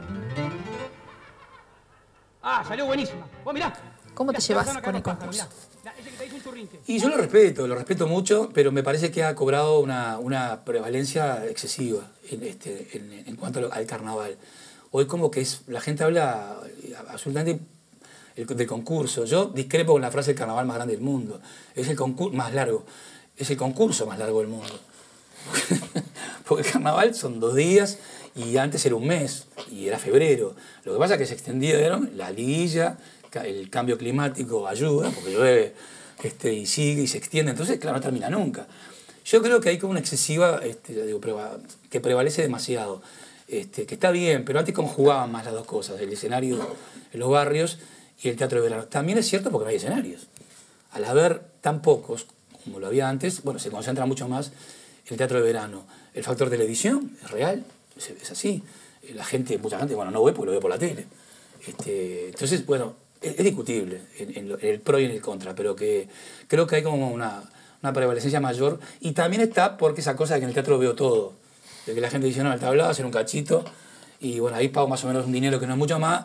Ah, salió buenísima. Vos mirá. ¿Cómo mirá, te llevas acá con los el pájaros, concurso? mirá. Ese que te hizo un churrinque. Y yo lo respeto, lo respeto mucho, pero me parece que ha cobrado una, una prevalencia excesiva en, este, en, en cuanto al carnaval. Hoy como que es, la gente habla absolutamente el, del concurso. Yo discrepo con la frase del carnaval más grande del mundo. Es el concurso más largo. Es el concurso más largo del mundo. Porque el carnaval son dos días y antes era un mes y era febrero. Lo que pasa es que se extendieron, la liguilla, el cambio climático ayuda, porque llueve este, y sigue y se extiende, entonces claro, no termina nunca. Yo creo que hay como una excesiva, este, digo, que prevalece demasiado, este, que está bien, pero antes conjugaban más las dos cosas, el escenario en los barrios y el teatro de verano. También es cierto porque no hay escenarios. Al haber tan pocos como lo había antes, bueno, se concentra mucho más el teatro de verano. El factor televisión es real, es, es así. La gente, mucha gente, bueno, no ve porque lo ve por la tele. Este, entonces, bueno, es, es discutible en, en, lo, en el pro y en el contra, pero que creo que hay como una, una prevalecencia mayor. Y también está porque esa cosa de que en el teatro veo todo. De que la gente dice, no, el tablado va a ser un cachito Y bueno, ahí pago más o menos un dinero que no es mucho más.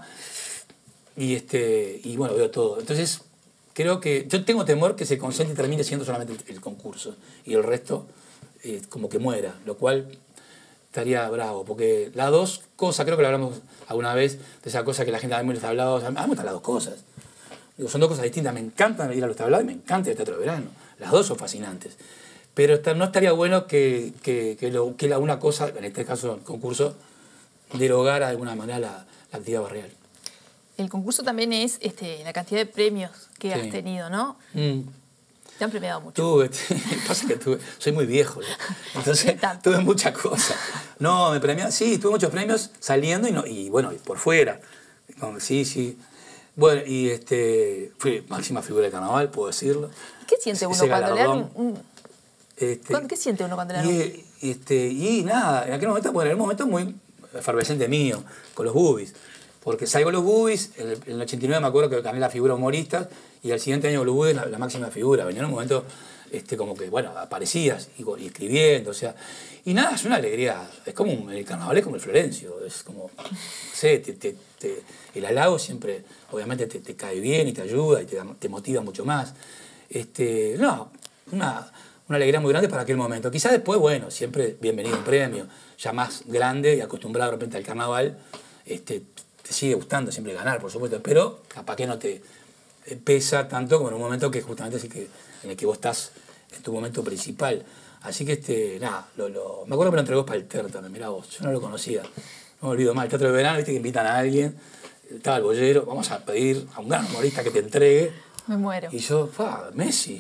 Y, este, y bueno, veo todo. Entonces, creo que yo tengo temor que se concentre y termine siendo solamente el, el concurso. Y el resto, eh, como que muera. Lo cual estaría bravo. Porque las dos cosas, creo que lo hablamos alguna vez, de esa cosa que la gente a mí les ha hablado. A mí me gustan las dos cosas. Digo, son dos cosas distintas. Me encanta ir a los tablados y me encanta el teatro de verano. Las dos son fascinantes. Pero no estaría bueno que, que, que, lo, que la, una cosa, en este caso el concurso, derogara de alguna manera la, la actividad barrial. El concurso también es este, la cantidad de premios que sí. has tenido, ¿no? Mm. Te han premiado mucho. Tuve, pasa que tuve, soy muy viejo, ¿no? Entonces tuve muchas cosas. No, me premiaron, sí, tuve muchos premios saliendo y, no, y bueno, y por fuera. Sí, sí. Bueno, y este, fui máxima figura de carnaval, puedo decirlo. ¿Qué siente uno Ese cuando galardón, le dan un, un... Este, ¿Qué siente uno cuando le dan un... Y, este, y nada, en aquel momento, bueno, era un momento muy efervescente mío, con los boobies. Porque salgo los boobies, en el, en el ochenta y nueve me acuerdo que gané la figura humorista, y al siguiente año con los boobies la, la máxima figura. Venía en un momento este, como que, bueno, aparecías y, y escribiendo, o sea. Y nada, es una alegría. Es como un, el carnaval es como el Florencio. Es como, no sé, te, te, te, el halago siempre, obviamente, te, te cae bien y te ayuda y te, te motiva mucho más. Este, no, una, una alegría muy grande para aquel momento. Quizás después, bueno, siempre bienvenido un premio, ya más grande y acostumbrado de repente al carnaval, este, te sigue gustando siempre ganar, por supuesto, pero capaz que no te pesa tanto como en un momento que justamente es el que, en el que vos estás en tu momento principal. Así que, este, nada, lo, lo, me acuerdo que me lo entregó Spalter también, mirá vos, yo no lo conocía. No me olvido más, el teatro de verano, viste que invitan a alguien, estaba el bollero, vamos a pedir a un gran humorista que te entregue. Me muero. Y yo, fa, Messi,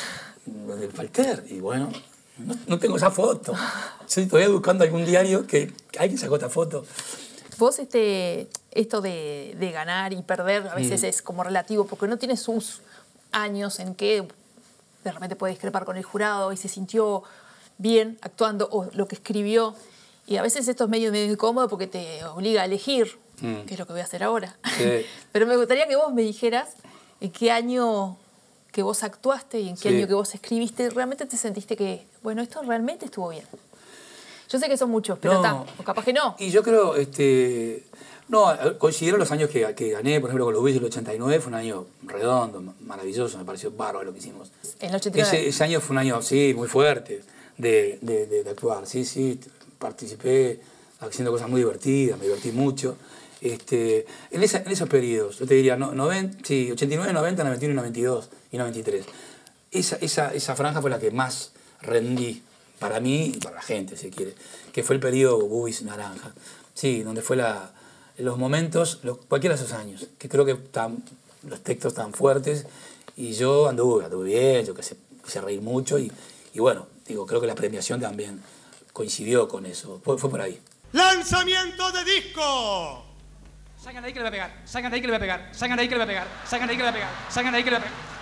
del Spalter, y bueno, no, no tengo esa foto. Estoy todavía buscando algún diario que, que alguien sacó esta foto. Vos, este, esto de, de ganar y perder a veces mm. es como relativo, porque no tienes sus años en que de repente puede discrepar con el jurado y se sintió bien actuando o lo que escribió. Y a veces esto es medio, medio incómodo porque te obliga a elegir, mm. qué es lo que voy a hacer ahora. Sí. Pero me gustaría que vos me dijeras en qué año que vos actuaste y en qué sí. año que vos escribiste, realmente te sentiste que, bueno, esto realmente estuvo bien. Yo sé que son muchos, pero no, está, o capaz que no. Y yo creo, este, no, considero los años que, que gané, por ejemplo, con los Boobies del ochenta y nueve, fue un año redondo, maravilloso, me pareció bárbaro lo que hicimos. ¿En el ochenta y nueve? Ese, ese año fue un año, sí, muy fuerte de, de, de, de actuar, sí, sí, participé haciendo cosas muy divertidas, me divertí mucho. Este, en, esa, en esos periodos, yo te diría, no, noventa, sí, ochenta y nueve, noventa, noventa y uno y noventa y dos y noventa y tres. Esa, esa, esa franja fue la que más rendí. Para mí y para la gente, si quiere, que fue el periodo Boobies Naranja. Sí, donde fue la, los momentos, los, cualquiera de esos años, que creo que tan, los textos tan fuertes, y yo anduve, anduve bien, yo que sé, quise reír mucho, y, y bueno, digo, creo que la premiación también coincidió con eso, fue, fue por ahí. ¡Lanzamiento de disco! Salgan de ahí que le voy a pegar, salgan de ahí que le voy a pegar, salgan de ahí que le voy a pegar, salgan de ahí que le voy a pegar, salgan de ahí que le voy a pegar.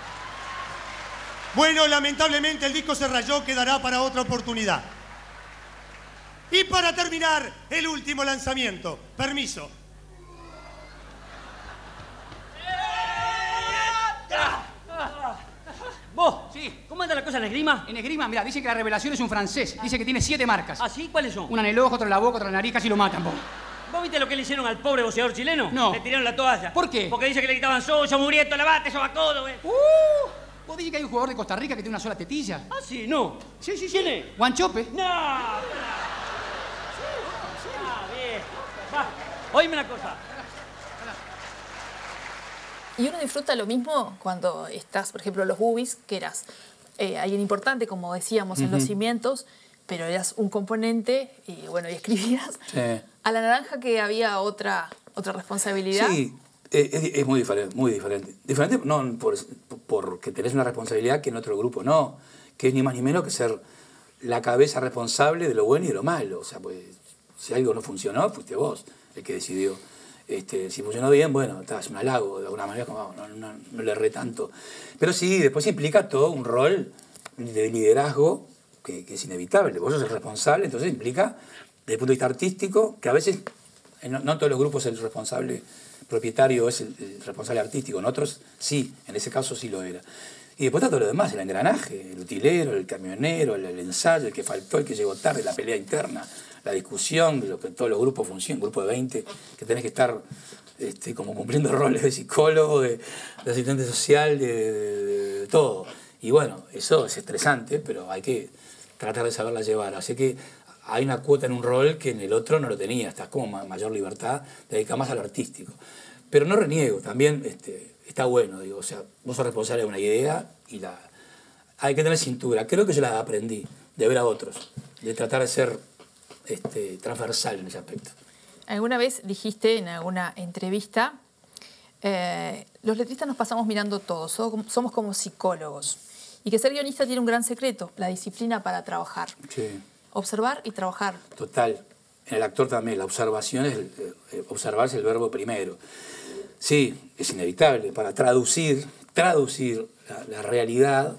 Bueno, lamentablemente el disco se rayó, quedará para otra oportunidad. Y para terminar, el último lanzamiento. Permiso. ¿Vos? Sí. ¿Cómo anda la cosa en esgrima? En esgrima, mira, dice que la revelación es un francés. Dice que tiene siete marcas. ¿Ah, sí? ¿Cuáles son? Una en el ojo, otra en la boca, otra en la nariz, casi lo matan, vos. ¿Vos viste lo que le hicieron al pobre boxeador chileno? No. Le tiraron la toalla. ¿Por qué? Porque dice que le gritaban soya, muriendo, lavate, sobacodo, güey. ¡Uh! ¿Vos dijiste que hay un jugador de Costa Rica que tiene una sola tetilla? Ah, sí, no. Sí, sí, sí. ¿Quién es? Guanchope. No. Ah, bien. Va, oíme una cosa. Y uno disfruta lo mismo cuando estás, por ejemplo, en los Boobies, que eras eh, alguien importante, como decíamos, uh-huh. en los cimientos, pero eras un componente y, bueno, y escribías. Sí. A la Naranja que había otra, otra responsabilidad. Sí. Es, es muy diferente, muy diferente. Diferente no por, porque tenés una responsabilidad que en otro grupo no, que es ni más ni menos que ser la cabeza responsable de lo bueno y de lo malo. O sea, pues, si algo no funcionó, fuiste vos el que decidió. Este, si funcionó bien, bueno, es un halago, de alguna manera, como, no, no, no le erré tanto. Pero sí, después implica todo un rol de liderazgo que, que es inevitable. Vos sos el responsable, entonces implica, desde el punto de vista artístico, que a veces, no, no en todos los grupos el responsable propietario es el, el responsable artístico, en otros sí, en ese caso sí lo era. Y después está todo lo demás, el engranaje, el utilero, el camionero, el, el ensayo, el que faltó, el que llegó tarde, la pelea interna, la discusión, de lo que todos los grupos funcionan, grupo de veinte, que tenés que estar este, como cumpliendo roles de psicólogo, de, de asistente social, de, de, de, de todo. Y bueno, eso es estresante, pero hay que tratar de saberla llevar. Así que hay una cuota en un rol que en el otro no lo tenía. Estás como mayor libertad, te dedicas más a lo artístico. Pero no reniego, también este, está bueno, digo, o sea, vos sos responsable de una idea y la hay que tener cintura. Creo que yo la aprendí de ver a otros, de tratar de ser este, transversal en ese aspecto. Alguna vez dijiste en alguna entrevista, eh, los letristas nos pasamos mirando todo, somos como psicólogos. Y que ser guionista tiene un gran secreto, la disciplina para trabajar. Sí. Observar y trabajar. Total. En el actor también, la observación es, el, eh, observar es el verbo primero. Sí, es inevitable. Para traducir, traducir la, la realidad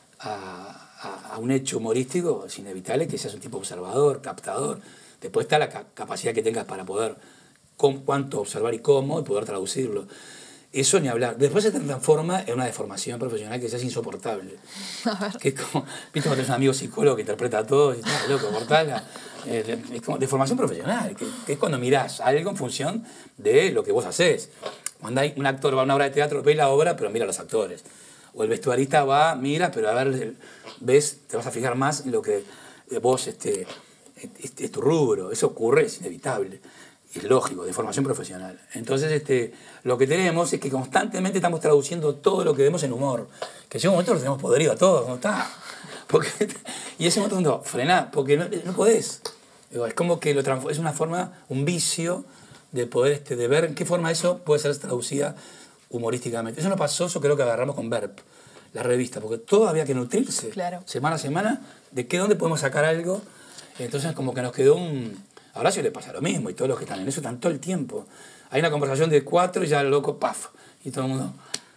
a, a, a un hecho humorístico, es inevitable que seas un tipo observador, captador. Después está la ca capacidad que tengas para poder con cuánto observar y cómo, y poder traducirlo. Eso ni hablar. Después se transforma en una deformación profesional que ya es insoportable. Que es como, viste, cuando tenés un amigo psicólogo que interpreta todo y está loco, cortala. Eh, es como deformación profesional, que, que es cuando mirás algo en función de lo que vos hacés. Cuando hay un actor va a una obra de teatro, ves la obra, pero mira a los actores. O el vestuarista va, mira, pero a ver, ves, te vas a fijar más en lo que vos, este, es, es tu rubro. Eso ocurre, es inevitable. Es lógico, de formación profesional. Entonces, este, lo que tenemos es que constantemente estamos traduciendo todo lo que vemos en humor. Que llega un momento que lo tenemos podrido a todos, ¿no está? Porque, y ese momento cuando frená, porque no, no podés. Es como que lo es una forma, un vicio de poder, este, de ver en qué forma eso puede ser traducida humorísticamente. Eso nos pasó, yo creo que agarramos con Verb, la revista, porque todo había que nutrirse, claro, semana a semana, de qué, dónde podemos sacar algo. Entonces, como que nos quedó un... A Horacio le pasa lo mismo y todos los que están en eso están todo el tiempo. Hay una conversación de cuatro y ya el loco, ¡paf! Y todo el mundo,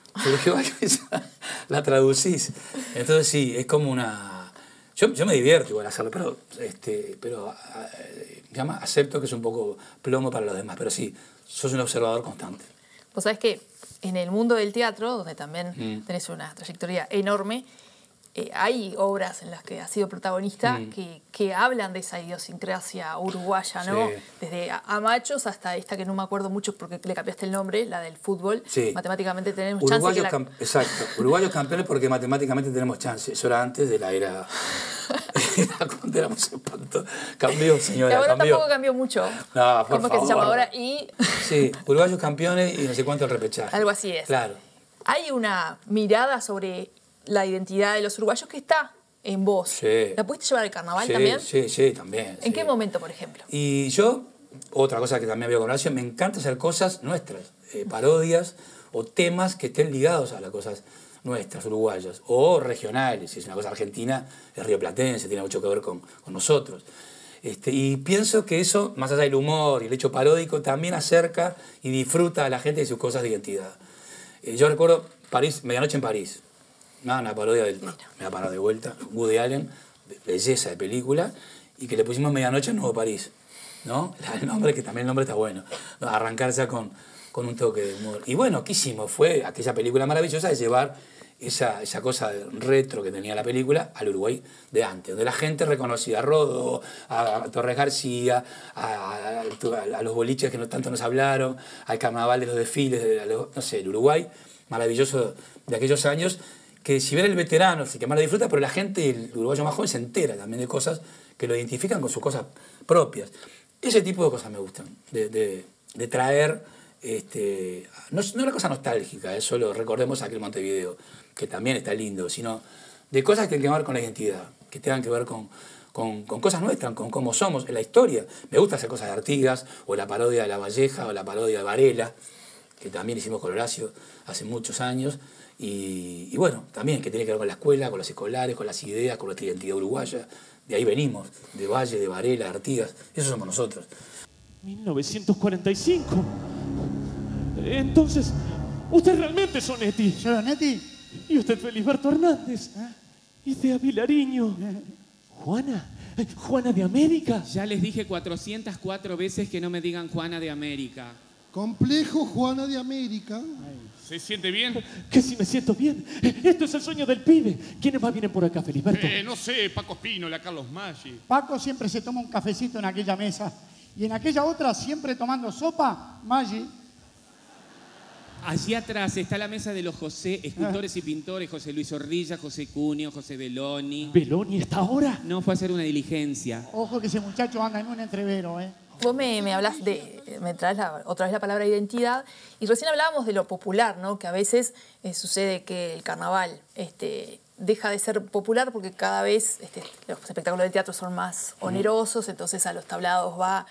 la traducís. Entonces sí, es como una... Yo, yo me divierto igual hacerlo, pero, este, pero eh, llama, acepto que es un poco plomo para los demás. Pero sí, sos un observador constante. Vos sabés que en el mundo del teatro, donde también Mm. tenés una trayectoria enorme, Eh, hay obras en las que has sido protagonista Mm. que, que hablan de esa idiosincrasia uruguaya, ¿no? Sí. Desde a, a Machos hasta esta que no me acuerdo mucho porque le cambiaste el nombre, la del fútbol. Sí. Matemáticamente tenemos chance Uruguayos, que la... cam- exacto. Uruguayos campeones porque matemáticamente tenemos chance. Eso era antes de la era... era cuando éramos espanto. Cambió, señora, Y ahora cambió. tampoco cambió mucho. No, por ¿Cómo es que se llama favor. ahora? Y Sí, uruguayos campeones y no sé cuánto el repechaje. algo así es. Claro. Hay una mirada sobre la identidad de los uruguayos que está en vos. Sí. ¿La pudiste llevar al carnaval Sí, también? sí, sí, también. ¿En sí. qué momento, por ejemplo? Y yo, otra cosa que también veo con Horacio, me encanta hacer cosas nuestras, eh, parodias o temas que estén ligados a las cosas nuestras, uruguayas, o regionales. Si es una cosa argentina, es rioplatense, tiene mucho que ver con, con nosotros. Este, y pienso que eso, más allá del humor y el hecho paródico, también acerca y disfruta a la gente de sus cosas de identidad. Eh, yo recuerdo París, Medianoche en París. No, una parodia del... Me va a parar de vuelta. Woody Allen, belleza de película, y que le pusimos Medianoche en Nuevo París, ¿no? El nombre, que también el nombre está bueno. ¿No? Arrancar ya con, con un toque de humor. Y bueno, ¿qué hicimos? Fue aquella película maravillosa de llevar esa, esa cosa de retro que tenía la película al Uruguay de antes, donde la gente reconocía a Rodó, a, a Torres García, a, a, a los boliches que no tanto nos hablaron, al carnaval de los desfiles, de, los, no sé, el Uruguay maravilloso de aquellos años, que si bien el veterano sí que más lo disfruta, pero la gente, el uruguayo más joven, se entera también de cosas que lo identifican con sus cosas propias. Ese tipo de cosas me gustan, de, de, de traer, este, no, no la cosa nostálgica, es solo recordemos aquel Montevideo, que también está lindo, sino de cosas que tienen que ver con la identidad, que tengan que ver con, con, con cosas nuestras, con cómo somos, en la historia. Me gusta hacer cosas de Artigas, o la parodia de La Valleja, o la parodia de Varela, que también hicimos con Horacio hace muchos años. Y, y bueno, también que tiene que ver con la escuela, con los escolares, con las ideas, con nuestra identidad uruguaya. De ahí venimos, de Valle, de Varela, de Artigas. Eso somos nosotros. mil novecientos cuarenta y cinco. Entonces, usted realmente es Onetti. ¿Yo Onetti? Y usted Felisberto Hernández. Y de Avilariño. Juana. Juana de América. Ya les dije cuatrocientas cuatro veces que no me digan Juana de América. Complejo Juana de América. ¿Se siente bien? Que si me siento bien. Esto es el sueño del pibe. ¿Quiénes más vienen por acá, Feliberto? Eh, no sé, Paco Espínola, Carlos Maggi. Paco siempre se toma un cafecito en aquella mesa. Y en aquella otra, siempre tomando sopa, Maggi. Allí atrás está la mesa de los José, escultores y pintores, José Luis Ordilla, José Cuneo, José Belloni. ¿Belloni está ahora? No, fue a hacer una diligencia. Ojo que ese muchacho anda en un entrevero, ¿eh? Vos me, me hablas de, me traes la, otra vez la palabra identidad, y recién hablábamos de lo popular, ¿no? Que a veces eh, sucede que el carnaval este, deja de ser popular porque cada vez este, los espectáculos de teatro son más onerosos, entonces a los tablados va,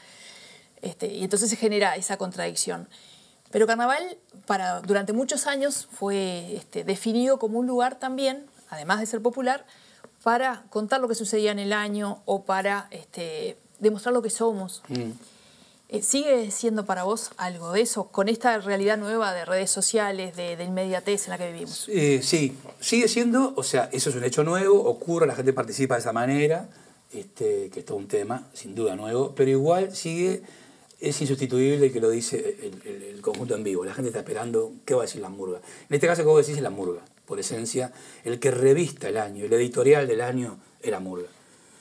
este, y entonces se genera esa contradicción. Pero carnaval para, durante muchos años fue este, definido como un lugar también, además de ser popular, para contar lo que sucedía en el año o para este, demostrar lo que somos. Mm. Eh, ¿Sigue siendo para vos algo de eso, con esta realidad nueva de redes sociales, de, de inmediatez en la que vivimos? Eh, sí, sigue siendo, o sea, eso es un hecho nuevo, ocurre, la gente participa de esa manera, este, que es todo un tema, sin duda nuevo, pero igual sigue, es insustituible que lo dice el, el, el conjunto en vivo. La gente está esperando qué va a decir la murga. En este caso, como vos decís, es la murga, por esencia, el que revista el año, el editorial del año es la murga.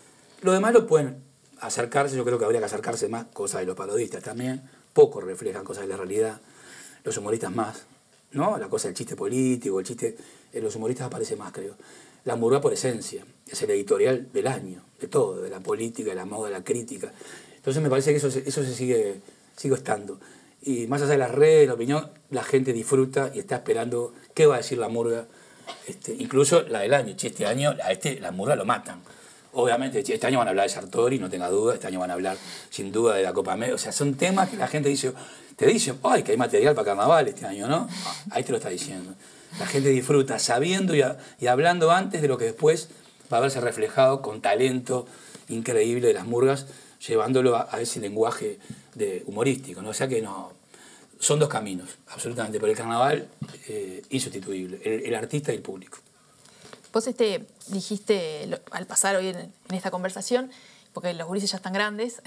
Lo demás lo pueden acercarse, yo creo que habría que acercarse más, cosas de los parodistas también, poco reflejan cosas de la realidad, los humoristas más, ¿no? La cosa del chiste político, el chiste, en los humoristas aparece más, creo. La murga por esencia, es el editorial del año, de todo, de la política, de la moda, de la crítica. Entonces me parece que eso, eso se sigue, sigue estando. Y más allá de las redes, la opinión, la gente disfruta y está esperando qué va a decir la murga, este, incluso la del año. Che, este año a este, la murga lo matan. Obviamente, este año van a hablar de Sartori, no tenga duda, este año van a hablar sin duda de la Copa América. O sea, son temas que la gente dice, te dice, ay, que hay material para carnaval este año, ¿no? Ahí te lo está diciendo. La gente disfruta sabiendo y, a, y hablando antes de lo que después va a verse reflejado con talento increíble de las murgas, llevándolo a, a ese lenguaje de humorístico, ¿no? O sea que no, son dos caminos, absolutamente, pero el carnaval eh, insustituible, el, el artista y el público. Vos este, dijiste, lo, al pasar hoy en, en esta conversación, porque los gurises ya están grandes,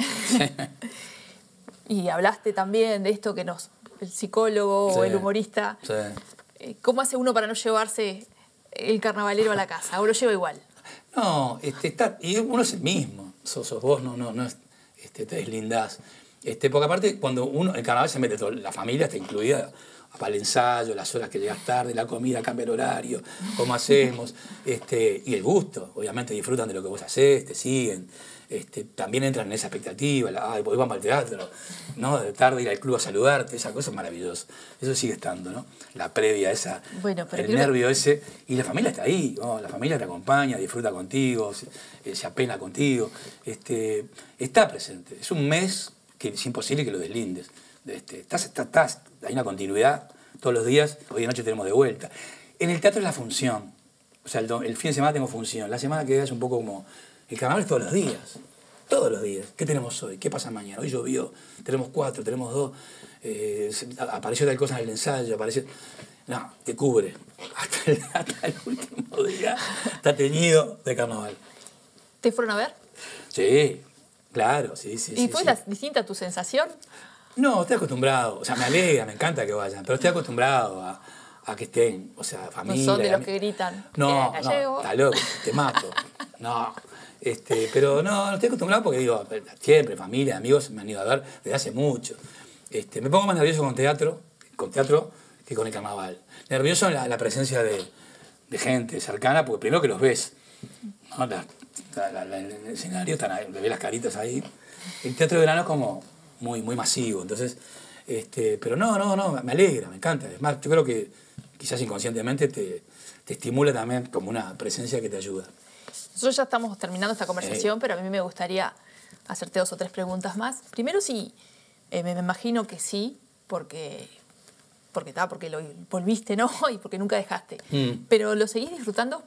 y hablaste también de esto que nos, el psicólogo sí, o el humorista, sí. eh, ¿cómo hace uno para no llevarse el carnavalero a la casa? ¿O lo lleva igual? No, este, está, y uno es el mismo, sos, sos vos, no, no, no este, te deslindás. Este, porque aparte, cuando uno, el carnaval se mete, todo, la familia está incluida, para el ensayo, las horas que llegas tarde, la comida cambia el horario, cómo hacemos, este, y el gusto, obviamente disfrutan de lo que vos hacés, te siguen, este, también entran en esa expectativa, la, ay, pues vamos al teatro, ¿no? De tarde ir al club a saludarte, esa cosa es maravillosa, eso sigue estando, ¿no? La previa, esa, bueno, pero el nervio que... ese, y la familia está ahí, ¿no? La familia te acompaña, disfruta contigo, se, se apena contigo, este, está presente, es un mes que es imposible que lo deslindes. Este, estás, estás, estás, hay una continuidad todos los días, hoy de noche tenemos de vuelta. En el teatro es la función, o sea, el, el fin de semana tengo función, la semana que viene es un poco como, el carnaval es todos los días, todos los días. ¿Qué tenemos hoy? ¿Qué pasa mañana? Hoy llovió, tenemos cuatro, tenemos dos, eh, apareció tal cosa en el ensayo, apareció... No, te cubre, hasta el, hasta el último día está teñido de carnaval. ¿Te fueron a ver? Sí, claro, sí, sí. ¿Y sí, fue sí. La, distinta tu sensación? No, estoy acostumbrado, o sea, me alegra, me encanta que vayan, pero estoy acostumbrado a, a que estén, o sea, familia... No son de los que gritan, no, no, está loco, te mato, no, este, pero no, no estoy acostumbrado porque digo, siempre, familia, amigos me han ido a ver desde hace mucho. Este, me pongo más nervioso con teatro, con teatro que con el carnaval. Nervioso en la, la presencia de, de gente cercana, porque primero que los ves, ¿no? la, la, la, el escenario, están ahí, ves las caritas ahí. El teatro de verano es como... muy, muy masivo, entonces, este, pero no, no, no, me alegra, me encanta, es más, yo creo que quizás inconscientemente te, te estimula también como una presencia que te ayuda. Nosotros ya estamos terminando esta conversación, eh. pero a mí me gustaría hacerte dos o tres preguntas más. Primero, sí, eh, me, me imagino que sí, porque, porque, ta, porque lo volviste, ¿no? Y porque nunca dejaste. Mm. ¿Pero lo seguís disfrutando?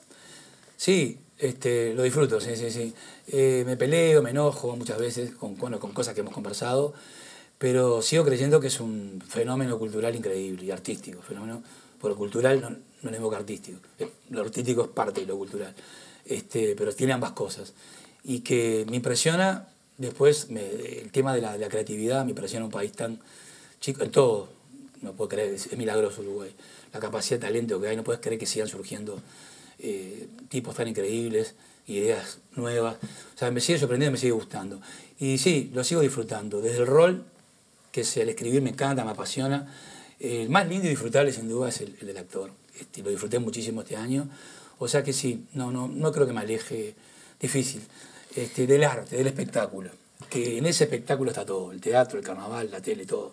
Sí, este, lo disfruto, sí, sí, sí. Eh, me peleo, me enojo muchas veces con, bueno, con cosas que hemos conversado, pero sigo creyendo que es un fenómeno cultural increíble y artístico. Fenómeno, por lo cultural no, no es que artístico. Lo artístico es parte de lo cultural, este, pero tiene ambas cosas. Y que me impresiona, después, me, el tema de la, de la creatividad, me impresiona un país tan chico, en todo, no puedo creer, es, es milagroso Uruguay. la capacidad de talento que hay, no puedes creer que sigan surgiendo eh, tipos tan increíbles, ideas nuevas. O sea, me sigue sorprendiendo, me sigue gustando. Y sí, lo sigo disfrutando. Desde el rol, que es el escribir, me encanta, me apasiona. El más lindo y disfrutable, sin duda, es el, el del actor. Este, lo disfruté muchísimo este año. O sea que sí, no, no, no creo que me aleje. Difícil. Este, del arte, del espectáculo. Que en ese espectáculo está todo. El teatro, el carnaval, la tele, todo.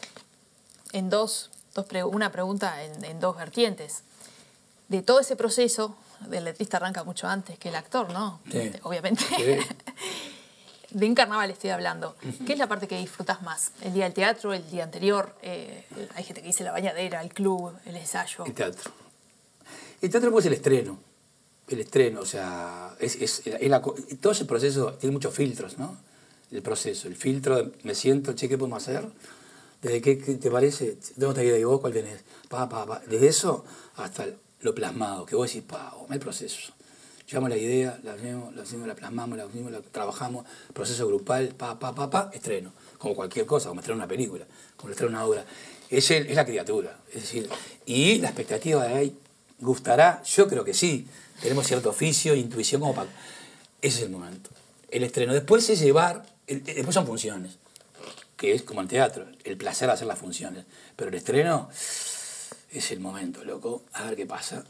En dos, dos pre una pregunta en, en dos vertientes. De todo ese proceso, el letrista arranca mucho antes que el actor, ¿no? Sí. Obviamente. Sí. De un carnaval estoy hablando. ¿Qué es la parte que disfrutas más? ¿El día del teatro, el día anterior? Eh, hay gente que dice la bañadera, el club, el ensayo. El teatro. El teatro pues es el estreno. El estreno, o sea, es, es, es la, todo ese proceso tiene muchos filtros, ¿no? El proceso, el filtro, de, me siento, che, ¿qué podemos hacer? ¿Desde qué, qué te parece? Tengo esta idea, ¿y vos cuál tenés? Pa, pa, pa. Desde eso hasta lo plasmado, que vos decís, pa, oh, el proceso. Llevamos la idea, la hacemos, la, hacemos, la plasmamos, la, hacemos, la trabajamos, proceso grupal, pa, pa, pa, pa, estreno. Como cualquier cosa, como estrenar una película, como estrenar una obra. Es, el, es la criatura, es decir, y la expectativa de ahí, ¿gustará? Yo creo que sí. Tenemos cierto oficio, intuición como para... Ese es el momento. El estreno. Después es llevar... El, después son funciones. Que es como el teatro. El placer de hacer las funciones. Pero el estreno es el momento, loco. A ver qué pasa.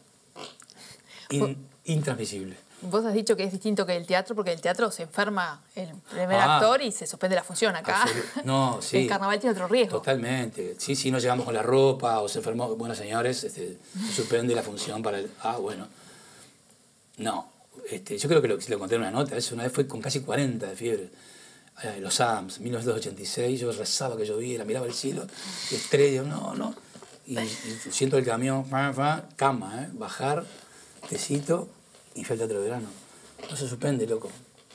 In, intransmisible. Vos has dicho que es distinto que el teatro, porque el teatro se enferma el primer Ah. actor y se suspende la función. Acá No, sí. el carnaval tiene otro riesgo. Totalmente. Sí, sí, nos llegamos con la ropa o se enfermó. Bueno, señores, este, se suspende la función para el... Ah, bueno. No. Este, yo creo que lo, si lo conté en una nota, eso una vez fue con casi cuarenta de fiebre. Eh, los A M S, mil novecientos ochenta y seis, yo rezaba que lloviera, miraba el cielo, estrella, no, no. Y, y siento el camión, fa, fa, cama, ¿eh? Bajar, tecito y fue al Teatro de Verano. No se suspende, loco.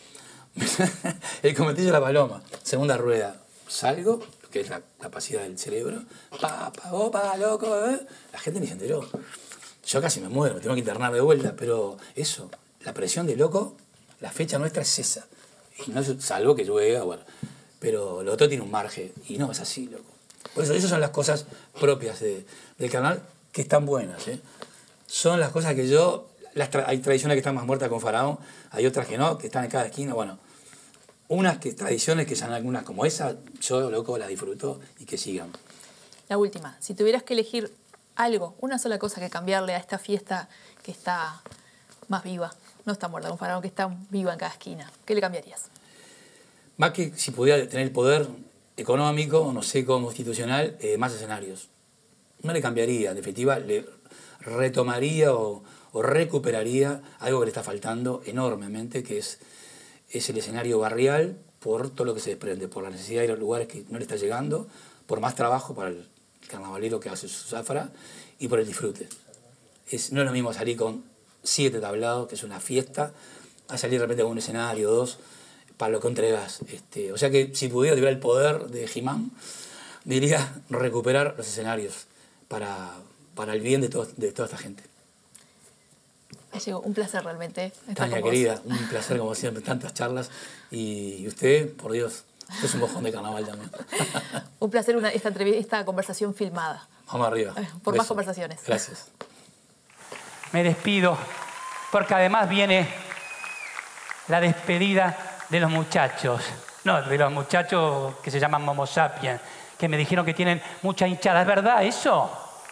El cometillo de la paloma, segunda rueda. Salgo, que es la capacidad del cerebro, pa, pa, opa, loco, ¿eh? La gente ni se enteró. Yo casi me muero, me tengo que internar de vuelta, pero eso, la presión de loco, la fecha nuestra es esa. Y no, salvo que llueva, bueno. Pero lo otro tiene un margen, y no, es así, loco. Por eso, esas son las cosas propias de, del canal que están buenas, ¿eh? Son las cosas que yo... Las tra hay tradiciones que están más muertas con Faraón, hay otras que no, que están en cada esquina, bueno. Unas que, tradiciones que son algunas como esa, yo, loco, las disfruto y que sigan. La última, si tuvieras que elegir algo, una sola cosa que cambiarle a esta fiesta que está más viva, no está muerta con Faraón, que está viva en cada esquina, ¿qué le cambiarías? Más que si pudiera tener el poder económico, no sé, como institucional, eh, más escenarios. No le cambiaría, en definitiva, le retomaría o, o recuperaría algo que le está faltando enormemente, que es, es el escenario barrial, por todo lo que se desprende, por la necesidad de ir a los lugares que no le está llegando, por más trabajo para el carnavalero que hace su zafra y por el disfrute. Es, no es lo mismo salir con siete tablados, que es una fiesta, a salir de repente con un escenario o dos, para lo que entregas. Este, o sea que si pudiera tuviera el poder de He-Man, diría recuperar los escenarios para, para el bien de, todo, de toda esta gente. Gallego, un placer realmente estar Tania, con querida, vos. un placer como siempre, tantas charlas. Y usted, por Dios, usted es un mojón de carnaval también. Un placer una, esta, esta conversación filmada. Vamos arriba. Por Beso. más conversaciones. Gracias. Me despido, porque además viene la despedida de los muchachos. No, de los muchachos que se llaman Momo Sapiens, que me dijeron que tienen mucha hinchada. ¿Es verdad eso?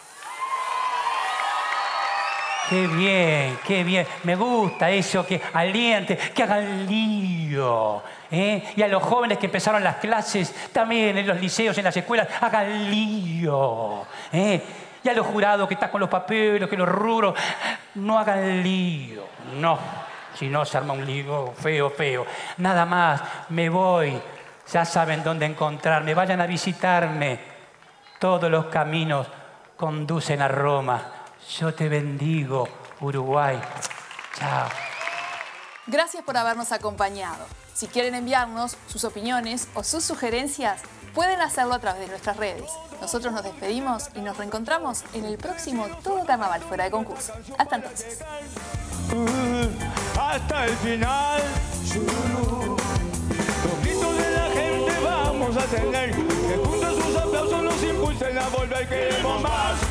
Qué bien, qué bien. Me gusta eso, que aliente, que hagan lío. ¿eh? Y a los jóvenes que empezaron las clases, también en los liceos, en las escuelas, hagan lío. ¿eh? Y a los jurados que están con los papeles, que los rubros, no hagan lío. No, si no se arma un lío feo, feo. Nada más, me voy. Ya saben dónde encontrarme. Vayan a visitarme. Todos los caminos conducen a Roma. Yo te bendigo, Uruguay. Chao. Gracias por habernos acompañado. Si quieren enviarnos sus opiniones o sus sugerencias, pueden hacerlo a través de nuestras redes. Nosotros nos despedimos y nos reencontramos en el próximo Todo Carnaval Fuera de Concurso. Hasta entonces. Hasta el final. Los gritos de la gente vamos a tener, que juntos sus aplausos nos impulsen a volver. Queremos más.